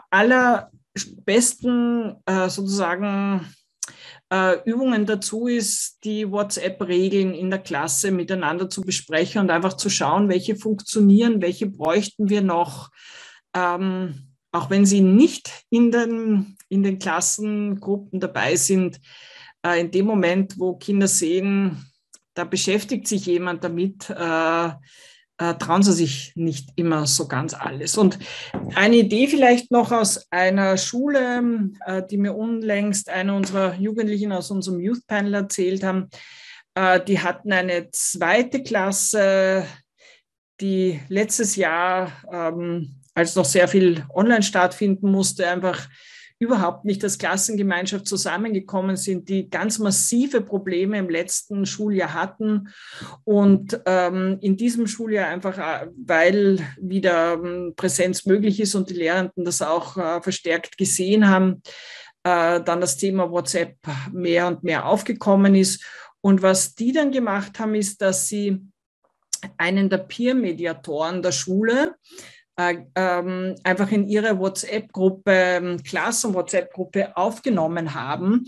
allerbesten äh, sozusagen äh, Übungen dazu ist, die WhatsApp-Regeln in der Klasse miteinander zu besprechen und einfach zu schauen, welche funktionieren, welche bräuchten wir noch, ähm, auch wenn sie nicht in den, in den Klassengruppen dabei sind. Äh, in dem Moment, wo Kinder sehen, da beschäftigt sich jemand damit, äh, äh, trauen sie sich nicht immer so ganz alles. Und eine Idee vielleicht noch aus einer Schule, äh, die mir unlängst eine unserer Jugendlichen aus unserem Youth Panel erzählt haben. Äh, die hatten eine zweite Klasse, die letztes Jahr, ähm, als noch sehr viel online stattfinden musste, einfach überhaupt nicht als Klassengemeinschaft zusammengekommen sind, die ganz massive Probleme im letzten Schuljahr hatten und ähm, in diesem Schuljahr einfach, weil wieder ähm, Präsenz möglich ist und die Lehrenden das auch äh, verstärkt gesehen haben, äh, dann das Thema WhatsApp mehr und mehr aufgekommen ist. Und was die dann gemacht haben, ist, dass sie einen der Peer-Mediatoren der Schule Äh, ähm, einfach in ihre WhatsApp-Gruppe, Klassen-WhatsApp-Gruppe aufgenommen haben.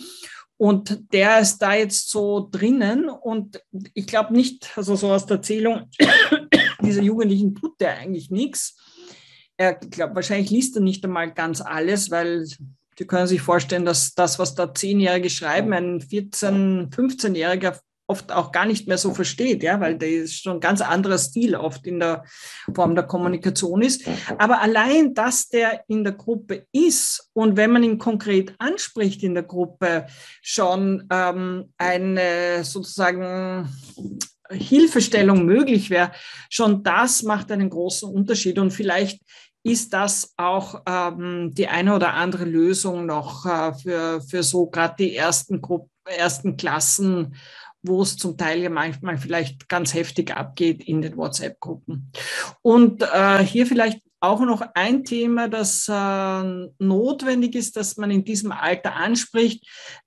Und der ist da jetzt so drinnen und ich glaube nicht, also so aus der Erzählung dieser Jugendlichen tut der eigentlich nichts. Er glaube, wahrscheinlich liest er nicht einmal ganz alles, weil Sie können sich vorstellen, dass das, was da Zehnjährige schreiben, ein vierzehn-, fünfzehnjähriger oft auch gar nicht mehr so versteht, ja, weil der ist schon ein ganz anderer Stil oft in der Form der Kommunikation ist. Aber allein, dass der in der Gruppe ist und wenn man ihn konkret anspricht in der Gruppe, schon ähm, eine sozusagen Hilfestellung möglich wäre, schon das macht einen großen Unterschied und vielleicht ist das auch ähm, die eine oder andere Lösung noch äh, für, für so gerade die ersten Gruppen, ersten Klassen, wo es zum Teil ja manchmal vielleicht ganz heftig abgeht in den WhatsApp-Gruppen. Und äh, hier vielleicht auch noch ein Thema, das äh, notwendig ist, dass man in diesem Alter anspricht.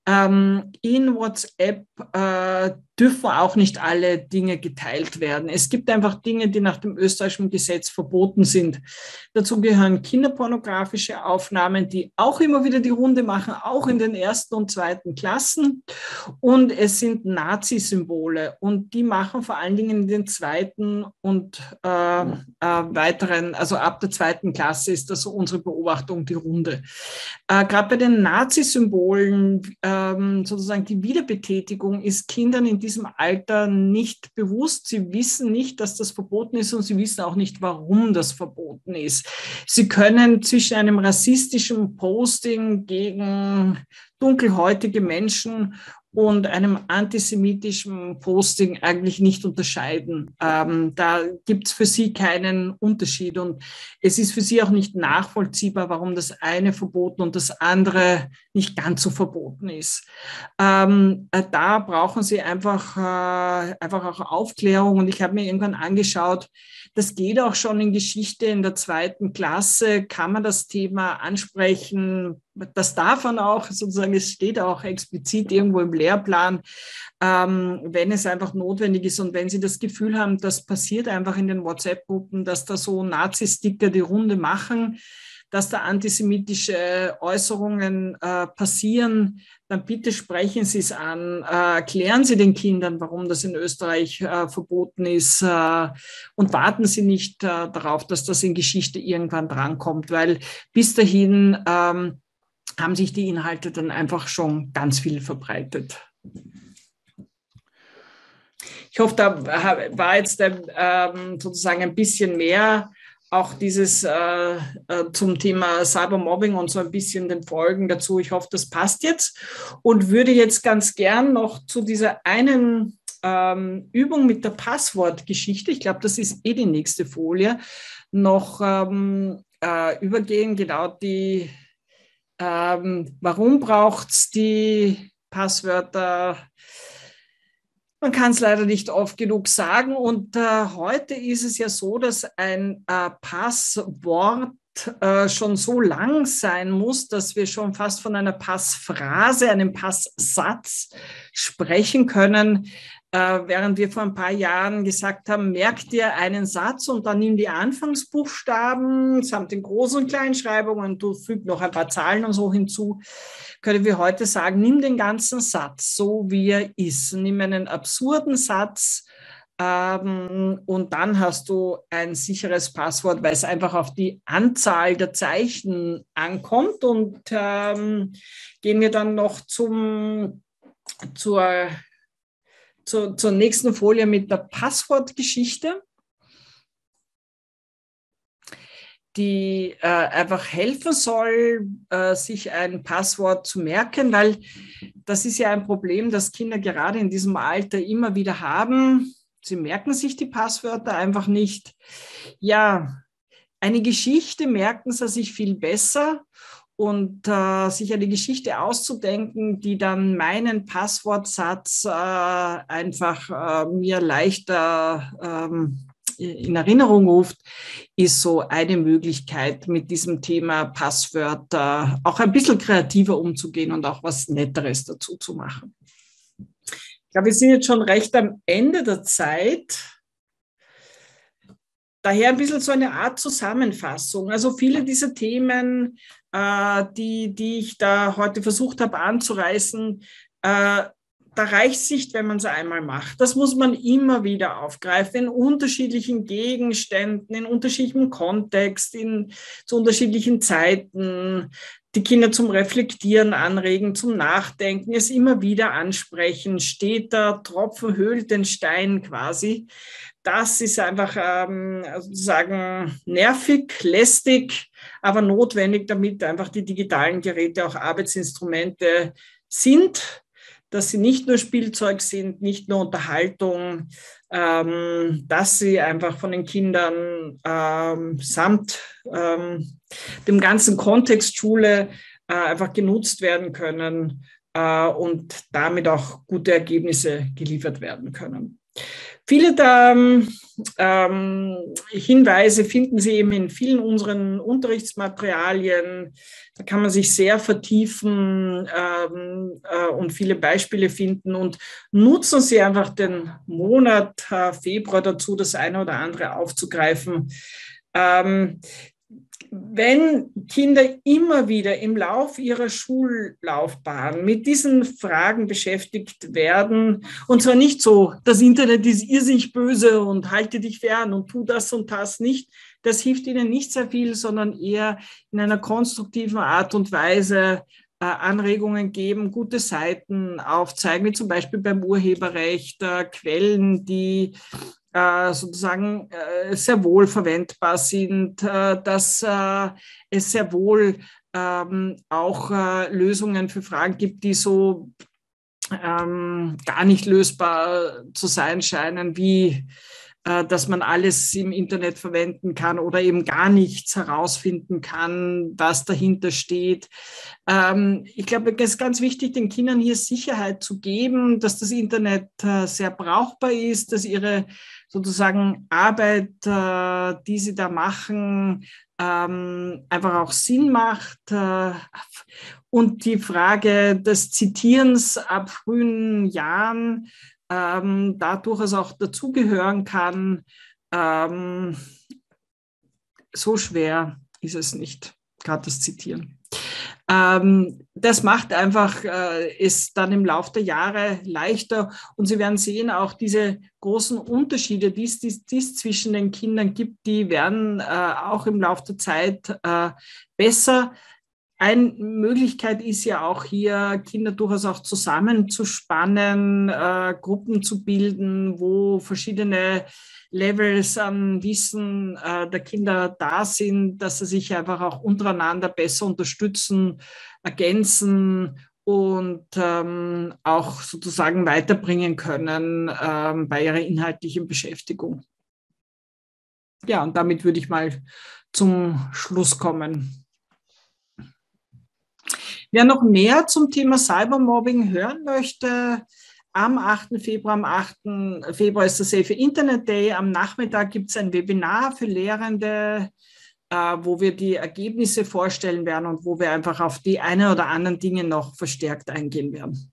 Ähm, in WhatsApp äh, dürfen auch nicht alle Dinge geteilt werden. Es gibt einfach Dinge, die nach dem österreichischen Gesetz verboten sind. Dazu gehören kinderpornografische Aufnahmen, die auch immer wieder die Runde machen, auch in den ersten und zweiten Klassen. Und es sind Nazi-Symbole und die machen vor allen Dingen in den zweiten und äh, äh, weiteren, also ab der zweiten Klasse ist das so unsere Beobachtung, die Runde. Äh, Gerade bei den Nazi-Symbolen, ähm, sozusagen die Wiederbetätigung ist Kindern in diesem Alter nicht bewusst. Sie wissen nicht, dass das verboten ist und sie wissen auch nicht, warum das verboten ist. Sie können zwischen einem rassistischen Posting gegen dunkelhäutige Menschen und einem antisemitischen Posting eigentlich nicht unterscheiden. Ähm, da gibt es für sie keinen Unterschied und es ist für sie auch nicht nachvollziehbar, warum das eine verboten und das andere nicht ganz so verboten ist. Ähm, äh, da brauchen sie einfach, äh, einfach auch Aufklärung und ich habe mir irgendwann angeschaut, das geht auch schon in Geschichte in der zweiten Klasse, kann man das Thema ansprechen, das darf man auch, sozusagen, es steht auch explizit irgendwo im Lehrplan, ähm, wenn es einfach notwendig ist und wenn Sie das Gefühl haben, das passiert einfach in den WhatsApp-Gruppen, dass da so Nazi-Sticker die Runde machen, dass da antisemitische Äußerungen äh, passieren, dann bitte sprechen Sie es an, äh, erklären Sie den Kindern, warum das in Österreich äh, verboten ist äh, und warten Sie nicht äh, darauf, dass das in Geschichte irgendwann drankommt, weil bis dahin ähm, haben sich die Inhalte dann einfach schon ganz viel verbreitet. Ich hoffe, da war jetzt ähm, sozusagen ein bisschen mehr auch dieses äh, äh, zum Thema Cybermobbing und so ein bisschen den Folgen dazu. Ich hoffe, das passt jetzt und würde jetzt ganz gern noch zu dieser einen ähm, Übung mit der Passwortgeschichte, ich glaube, das ist eh die nächste Folie, noch ähm, äh, übergehen. Genau die, ähm, warum braucht es die Passwörter? Man kann es leider nicht oft genug sagen. Und äh, heute ist es ja so, dass ein äh, Passwort äh, schon so lang sein muss, dass wir schon fast von einer Passphrase, einem Passsatz sprechen können. Äh, während wir vor ein paar Jahren gesagt haben, merk dir einen Satz und dann nimm die Anfangsbuchstaben samt den Groß- und Kleinschreibungen und du füg noch ein paar Zahlen und so hinzu, können wir heute sagen, nimm den ganzen Satz, so wie er ist. Nimm einen absurden Satz ähm, und dann hast du ein sicheres Passwort, weil es einfach auf die Anzahl der Zeichen ankommt. Und ähm, gehen wir dann noch zum, zur, zur, zur nächsten Folie mit der Passwortgeschichte, die äh, einfach helfen soll, äh, sich ein Passwort zu merken, weil das ist ja ein Problem, das Kinder gerade in diesem Alter immer wieder haben. Sie merken sich die Passwörter einfach nicht. Ja, eine Geschichte merken sie sich viel besser und äh, sich eine Geschichte auszudenken, die dann meinen Passwortsatz äh, einfach äh, mir leichter ähm, in Erinnerung ruft, ist so eine Möglichkeit, mit diesem Thema Passwörter auch ein bisschen kreativer umzugehen und auch was Netteres dazu zu machen. Ich glaube, wir sind jetzt schon recht am Ende der Zeit. Daher ein bisschen so eine Art Zusammenfassung. Also viele dieser Themen, äh, die, die ich da heute versucht habe anzureißen, äh, da reicht es nicht, wenn man es einmal macht. Das muss man immer wieder aufgreifen, in unterschiedlichen Gegenständen, in unterschiedlichem Kontext, in, zu unterschiedlichen Zeiten. Die Kinder zum Reflektieren anregen, zum Nachdenken, es immer wieder ansprechen. Steht der Tropfen höhlt den Stein quasi. Das ist einfach ähm, sozusagen nervig, lästig, aber notwendig, damit einfach die digitalen Geräte auch Arbeitsinstrumente sind, dass sie nicht nur Spielzeug sind, nicht nur Unterhaltung, ähm, dass sie einfach von den Kindern ähm, samt ähm, dem ganzen Kontext Schule äh, einfach genutzt werden können äh, und damit auch gute Ergebnisse geliefert werden können. Viele der ähm, Hinweise finden Sie eben in vielen unseren Unterrichtsmaterialien. Da kann man sich sehr vertiefen ähm, äh, und viele Beispiele finden und nutzen Sie einfach den Monat äh, Februar dazu, das eine oder andere aufzugreifen. Ähm, Wenn Kinder immer wieder im Lauf ihrer Schullaufbahn mit diesen Fragen beschäftigt werden, und zwar nicht so, das Internet ist irrsinnig böse und halte dich fern und tu das und das nicht, das hilft ihnen nicht sehr viel, sondern eher in einer konstruktiven Art und Weise äh, Anregungen geben, gute Seiten aufzeigen, wie zum Beispiel beim Urheberrecht, äh, Quellen, die Äh, sozusagen äh, sehr wohl verwendbar sind, äh, dass äh, es sehr wohl ähm, auch äh, Lösungen für Fragen gibt, die so ähm, gar nicht lösbar zu sein scheinen, wie äh, dass man alles im Internet verwenden kann oder eben gar nichts herausfinden kann, was dahinter steht. Ähm, ich glaube, es ist ganz wichtig, den Kindern hier Sicherheit zu geben, dass das Internet äh, sehr brauchbar ist, dass ihre sozusagen Arbeit, äh, die sie da machen, ähm, einfach auch Sinn macht. Äh, und die Frage des Zitierens ab frühen Jahren ähm, da durchaus auch dazugehören kann. Ähm, so schwer ist es nicht, gerade das Zitieren. Ähm, das macht einfach äh, es dann im Laufe der Jahre leichter und Sie werden sehen, auch diese großen Unterschiede, die es, die, die es zwischen den Kindern gibt, die werden äh, auch im Laufe der Zeit äh, besser. Eine Möglichkeit ist ja auch hier, Kinder durchaus auch zusammenzuspannen, äh, Gruppen zu bilden, wo verschiedene Levels an Wissen äh, der Kinder da sind, dass sie sich einfach auch untereinander besser unterstützen, ergänzen und ähm, auch sozusagen weiterbringen können ähm, bei ihrer inhaltlichen Beschäftigung. Ja, und damit würde ich mal zum Schluss kommen. Wer noch mehr zum Thema Cybermobbing hören möchte, am achten Februar, am achten Februar ist der Safe Internet Day. Am Nachmittag gibt es ein Webinar für Lehrende, äh, wo wir die Ergebnisse vorstellen werden und wo wir einfach auf die eine oder anderen Dinge noch verstärkt eingehen werden.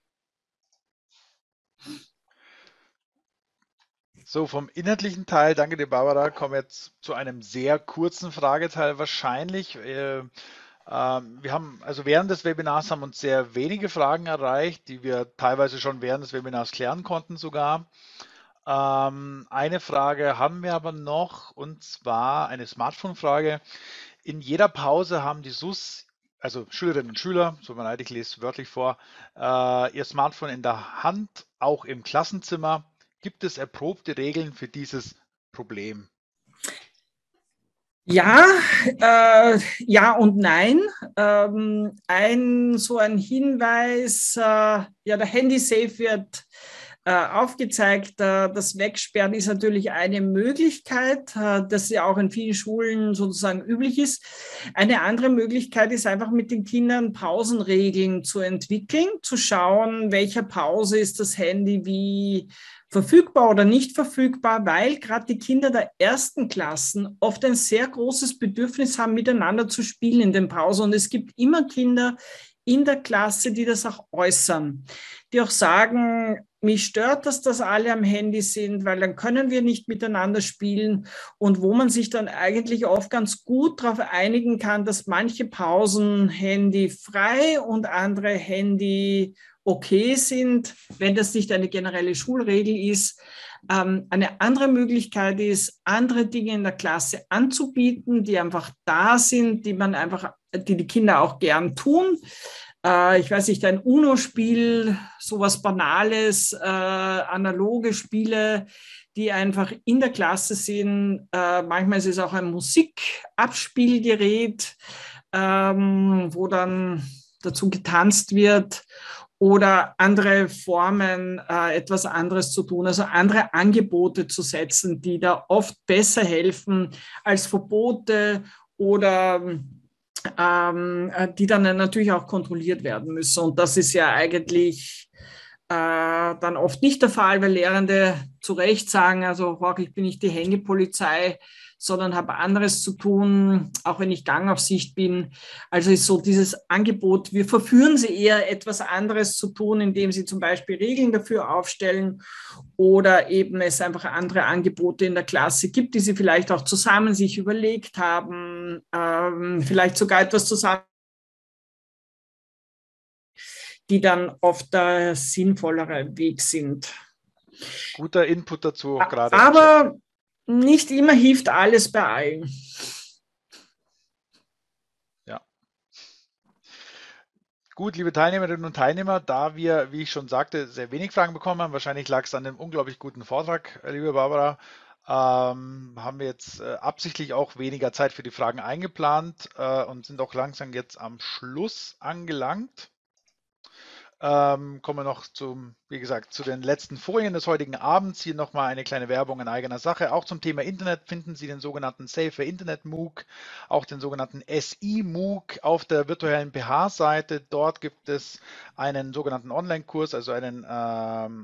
So, vom inhaltlichen Teil, danke dir, Barbara, kommen wir jetzt zu einem sehr kurzen Frageteil wahrscheinlich. Äh, ähm, wir haben, also während des Webinars haben uns sehr wenige Fragen erreicht, die wir teilweise schon während des Webinars klären konnten sogar. Ähm, eine Frage haben wir aber noch, und zwar eine Smartphone-Frage. In jeder Pause haben die S U S, also Schülerinnen und Schüler, so mir leid, ich lese wörtlich vor, äh, ihr Smartphone in der Hand, auch im Klassenzimmer. Gibt es erprobte Regeln für dieses Problem? Ja, äh, ja und nein. Ähm, ein so ein Hinweis, äh, ja, der Handy-Safe wird äh, aufgezeigt. Äh, das Wegsperren ist natürlich eine Möglichkeit, äh, das ja auch in vielen Schulen sozusagen üblich ist. Eine andere Möglichkeit ist einfach mit den Kindern Pausenregeln zu entwickeln, zu schauen, welcher Pause ist das Handy wie verfügbar oder nicht verfügbar, weil gerade die Kinder der ersten Klassen oft ein sehr großes Bedürfnis haben, miteinander zu spielen in den Pausen. Und es gibt immer Kinder in der Klasse, die das auch äußern, die auch sagen, mich stört, dass das alle am Handy sind, weil dann können wir nicht miteinander spielen und wo man sich dann eigentlich oft ganz gut darauf einigen kann, dass manche Pausen Handy frei und andere Handy okay sind, wenn das nicht eine generelle Schulregel ist. Ähm, eine andere Möglichkeit ist, andere Dinge in der Klasse anzubieten, die einfach da sind, die man einfach, die die Kinder auch gern tun. Äh, ich weiß nicht, ein UNO-Spiel, sowas Banales, äh, analoge Spiele, die einfach in der Klasse sind. Äh, manchmal ist es auch ein Musikabspielgerät, ähm, wo dann dazu getanzt wird oder andere Formen, äh, etwas anderes zu tun, also andere Angebote zu setzen, die da oft besser helfen als Verbote oder ähm, die dann natürlich auch kontrolliert werden müssen. Und das ist ja eigentlich äh, dann oft nicht der Fall, weil Lehrende zu Recht sagen, also ich bin nicht die Hängepolizei, sondern habe anderes zu tun, auch wenn ich Gangaufsicht bin. Also ist so dieses Angebot, wir verführen sie eher, etwas anderes zu tun, indem sie zum Beispiel Regeln dafür aufstellen oder eben es einfach andere Angebote in der Klasse gibt, die sie vielleicht auch zusammen sich überlegt haben, ähm, vielleicht sogar etwas zusammen, die dann oft der sinnvollere Weg sind. Guter Input dazu, auch gerade im Chat. Aber nicht immer hilft alles bei allen. Ja. Gut, liebe Teilnehmerinnen und Teilnehmer, da wir, wie ich schon sagte, sehr wenig Fragen bekommen haben, wahrscheinlich lag es an dem unglaublich guten Vortrag, liebe Barbara, ähm, haben wir jetzt äh, absichtlich auch weniger Zeit für die Fragen eingeplant äh, und sind auch langsam jetzt am Schluss angelangt. Ähm, kommen wir noch zum, wie gesagt, zu den letzten Folien des heutigen Abends. Hier nochmal eine kleine Werbung in eigener Sache. Auch zum Thema Internet finden Sie den sogenannten Safer Internet MOOC, auch den sogenannten S I MOOC auf der virtuellen P H-Seite. Dort gibt es einen sogenannten Online-Kurs, also einen ähm,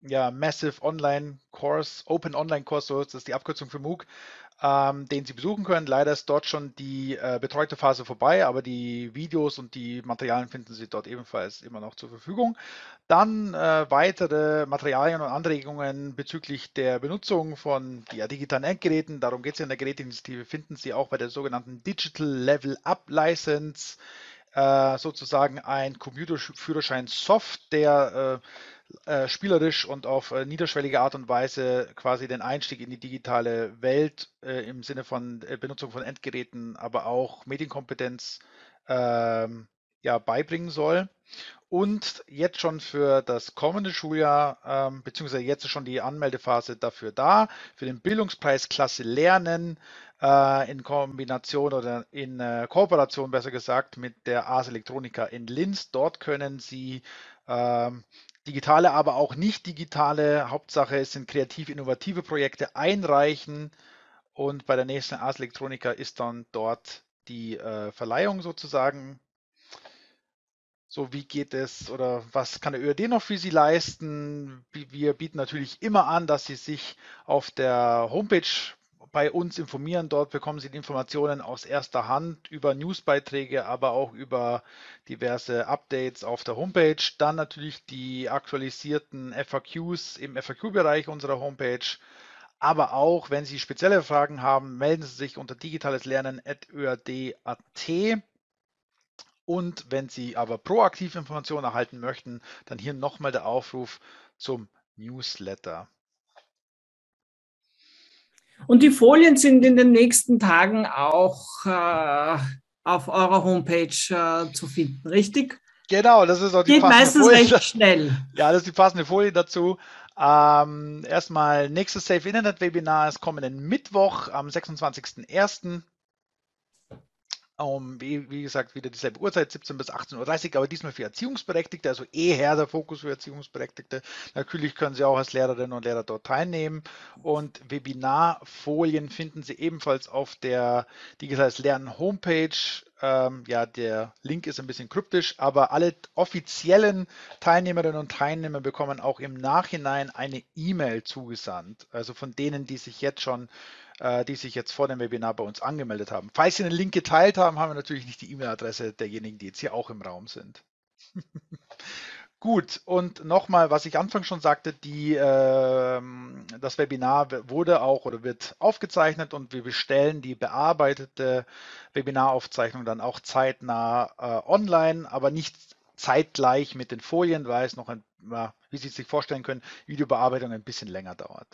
ja, Massive Online Course, Open Online Course, so ist das die Abkürzung für MOOC, ähm, den Sie besuchen können. Leider ist dort schon die äh, betreute Phase vorbei, aber die Videos und die Materialien finden Sie dort ebenfalls immer noch zur Verfügung. Dann äh, weitere Materialien und Anregungen bezüglich der Benutzung von ja, digitalen Endgeräten. Darum geht es ja in der Geräteinitiative, finden Sie auch bei der sogenannten Digital Level Up License, äh, sozusagen ein Computerführerschein Soft, der äh, äh, spielerisch und auf äh, niederschwellige Art und Weise quasi den Einstieg in die digitale Welt äh, im Sinne von äh, Benutzung von Endgeräten, aber auch Medienkompetenz ähm, ja, beibringen soll. Und jetzt schon für das kommende Schuljahr, ähm, beziehungsweise jetzt ist schon die Anmeldephase dafür da, für den Bildungspreis Klasse Lernen äh, in Kombination oder in äh, Kooperation besser gesagt mit der Ars Electronica in Linz. Dort können Sie ähm, digitale, aber auch nicht digitale, Hauptsache es sind kreativ innovative Projekte einreichen und bei der nächsten Ars Electronica ist dann dort die äh, Verleihung sozusagen. So, wie geht es oder was kann der Ö R D noch für Sie leisten? Wir bieten natürlich immer an, dass Sie sich auf der Homepage bei uns informieren. Dort bekommen Sie die Informationen aus erster Hand über Newsbeiträge, aber auch über diverse Updates auf der Homepage. Dann natürlich die aktualisierten F A Qs im F A Q-Bereich unserer Homepage. Aber auch, wenn Sie spezielle Fragen haben, melden Sie sich unter digitaleslernen at ö r d punkt a t. Und wenn Sie aber proaktiv Informationen erhalten möchten, dann hier nochmal der Aufruf zum Newsletter. Und die Folien sind in den nächsten Tagen auch äh, auf eurer Homepage äh, zu finden, richtig? Genau, das ist auch die Geht passende meistens Folie. recht schnell. Ja, das ist die passende Folie dazu. Ähm, erstmal nächstes Safe Internet Webinar ist kommenden Mittwoch am sechsundzwanzigsten ersten Um, wie, wie gesagt, wieder dieselbe Uhrzeit, siebzehn bis achtzehn Uhr dreißig, aber diesmal für Erziehungsberechtigte, also eher der Fokus für Erziehungsberechtigte. Natürlich können Sie auch als Lehrerinnen und Lehrer dort teilnehmen und Webinarfolien finden Sie ebenfalls auf der Digitales Lernen Homepage. Ähm, ja, der Link ist ein bisschen kryptisch, aber alle offiziellen Teilnehmerinnen und Teilnehmer bekommen auch im Nachhinein eine E-Mail zugesandt, also von denen, die sich jetzt schon die sich jetzt vor dem Webinar bei uns angemeldet haben. Falls Sie einen Link geteilt haben, haben wir natürlich nicht die E-Mail-Adresse derjenigen, die jetzt hier auch im Raum sind. Gut, und nochmal, was ich anfangs schon sagte, die, äh, das Webinar wurde auch oder wird aufgezeichnet und wir bestellen die bearbeitete Webinaraufzeichnung dann auch zeitnah äh, online, aber nicht zeitgleich mit den Folien, weil es noch, ein, wie Sie sich vorstellen können, Videobearbeitung ein bisschen länger dauert.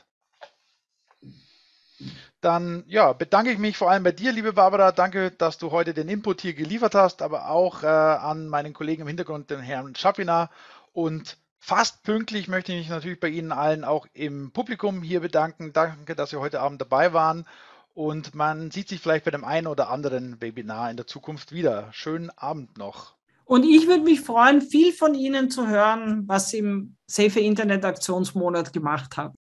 Dann ja, bedanke ich mich vor allem bei dir, liebe Barbara. Danke, dass du heute den Input hier geliefert hast, aber auch äh, an meinen Kollegen im Hintergrund, den Herrn Schapina. Und fast pünktlich möchte ich mich natürlich bei Ihnen allen auch im Publikum hier bedanken. Danke, dass Sie heute Abend dabei waren. Und man sieht sich vielleicht bei dem einen oder anderen Webinar in der Zukunft wieder. Schönen Abend noch. Und ich würde mich freuen, viel von Ihnen zu hören, was Sie im Safe Internet Aktionsmonat gemacht haben.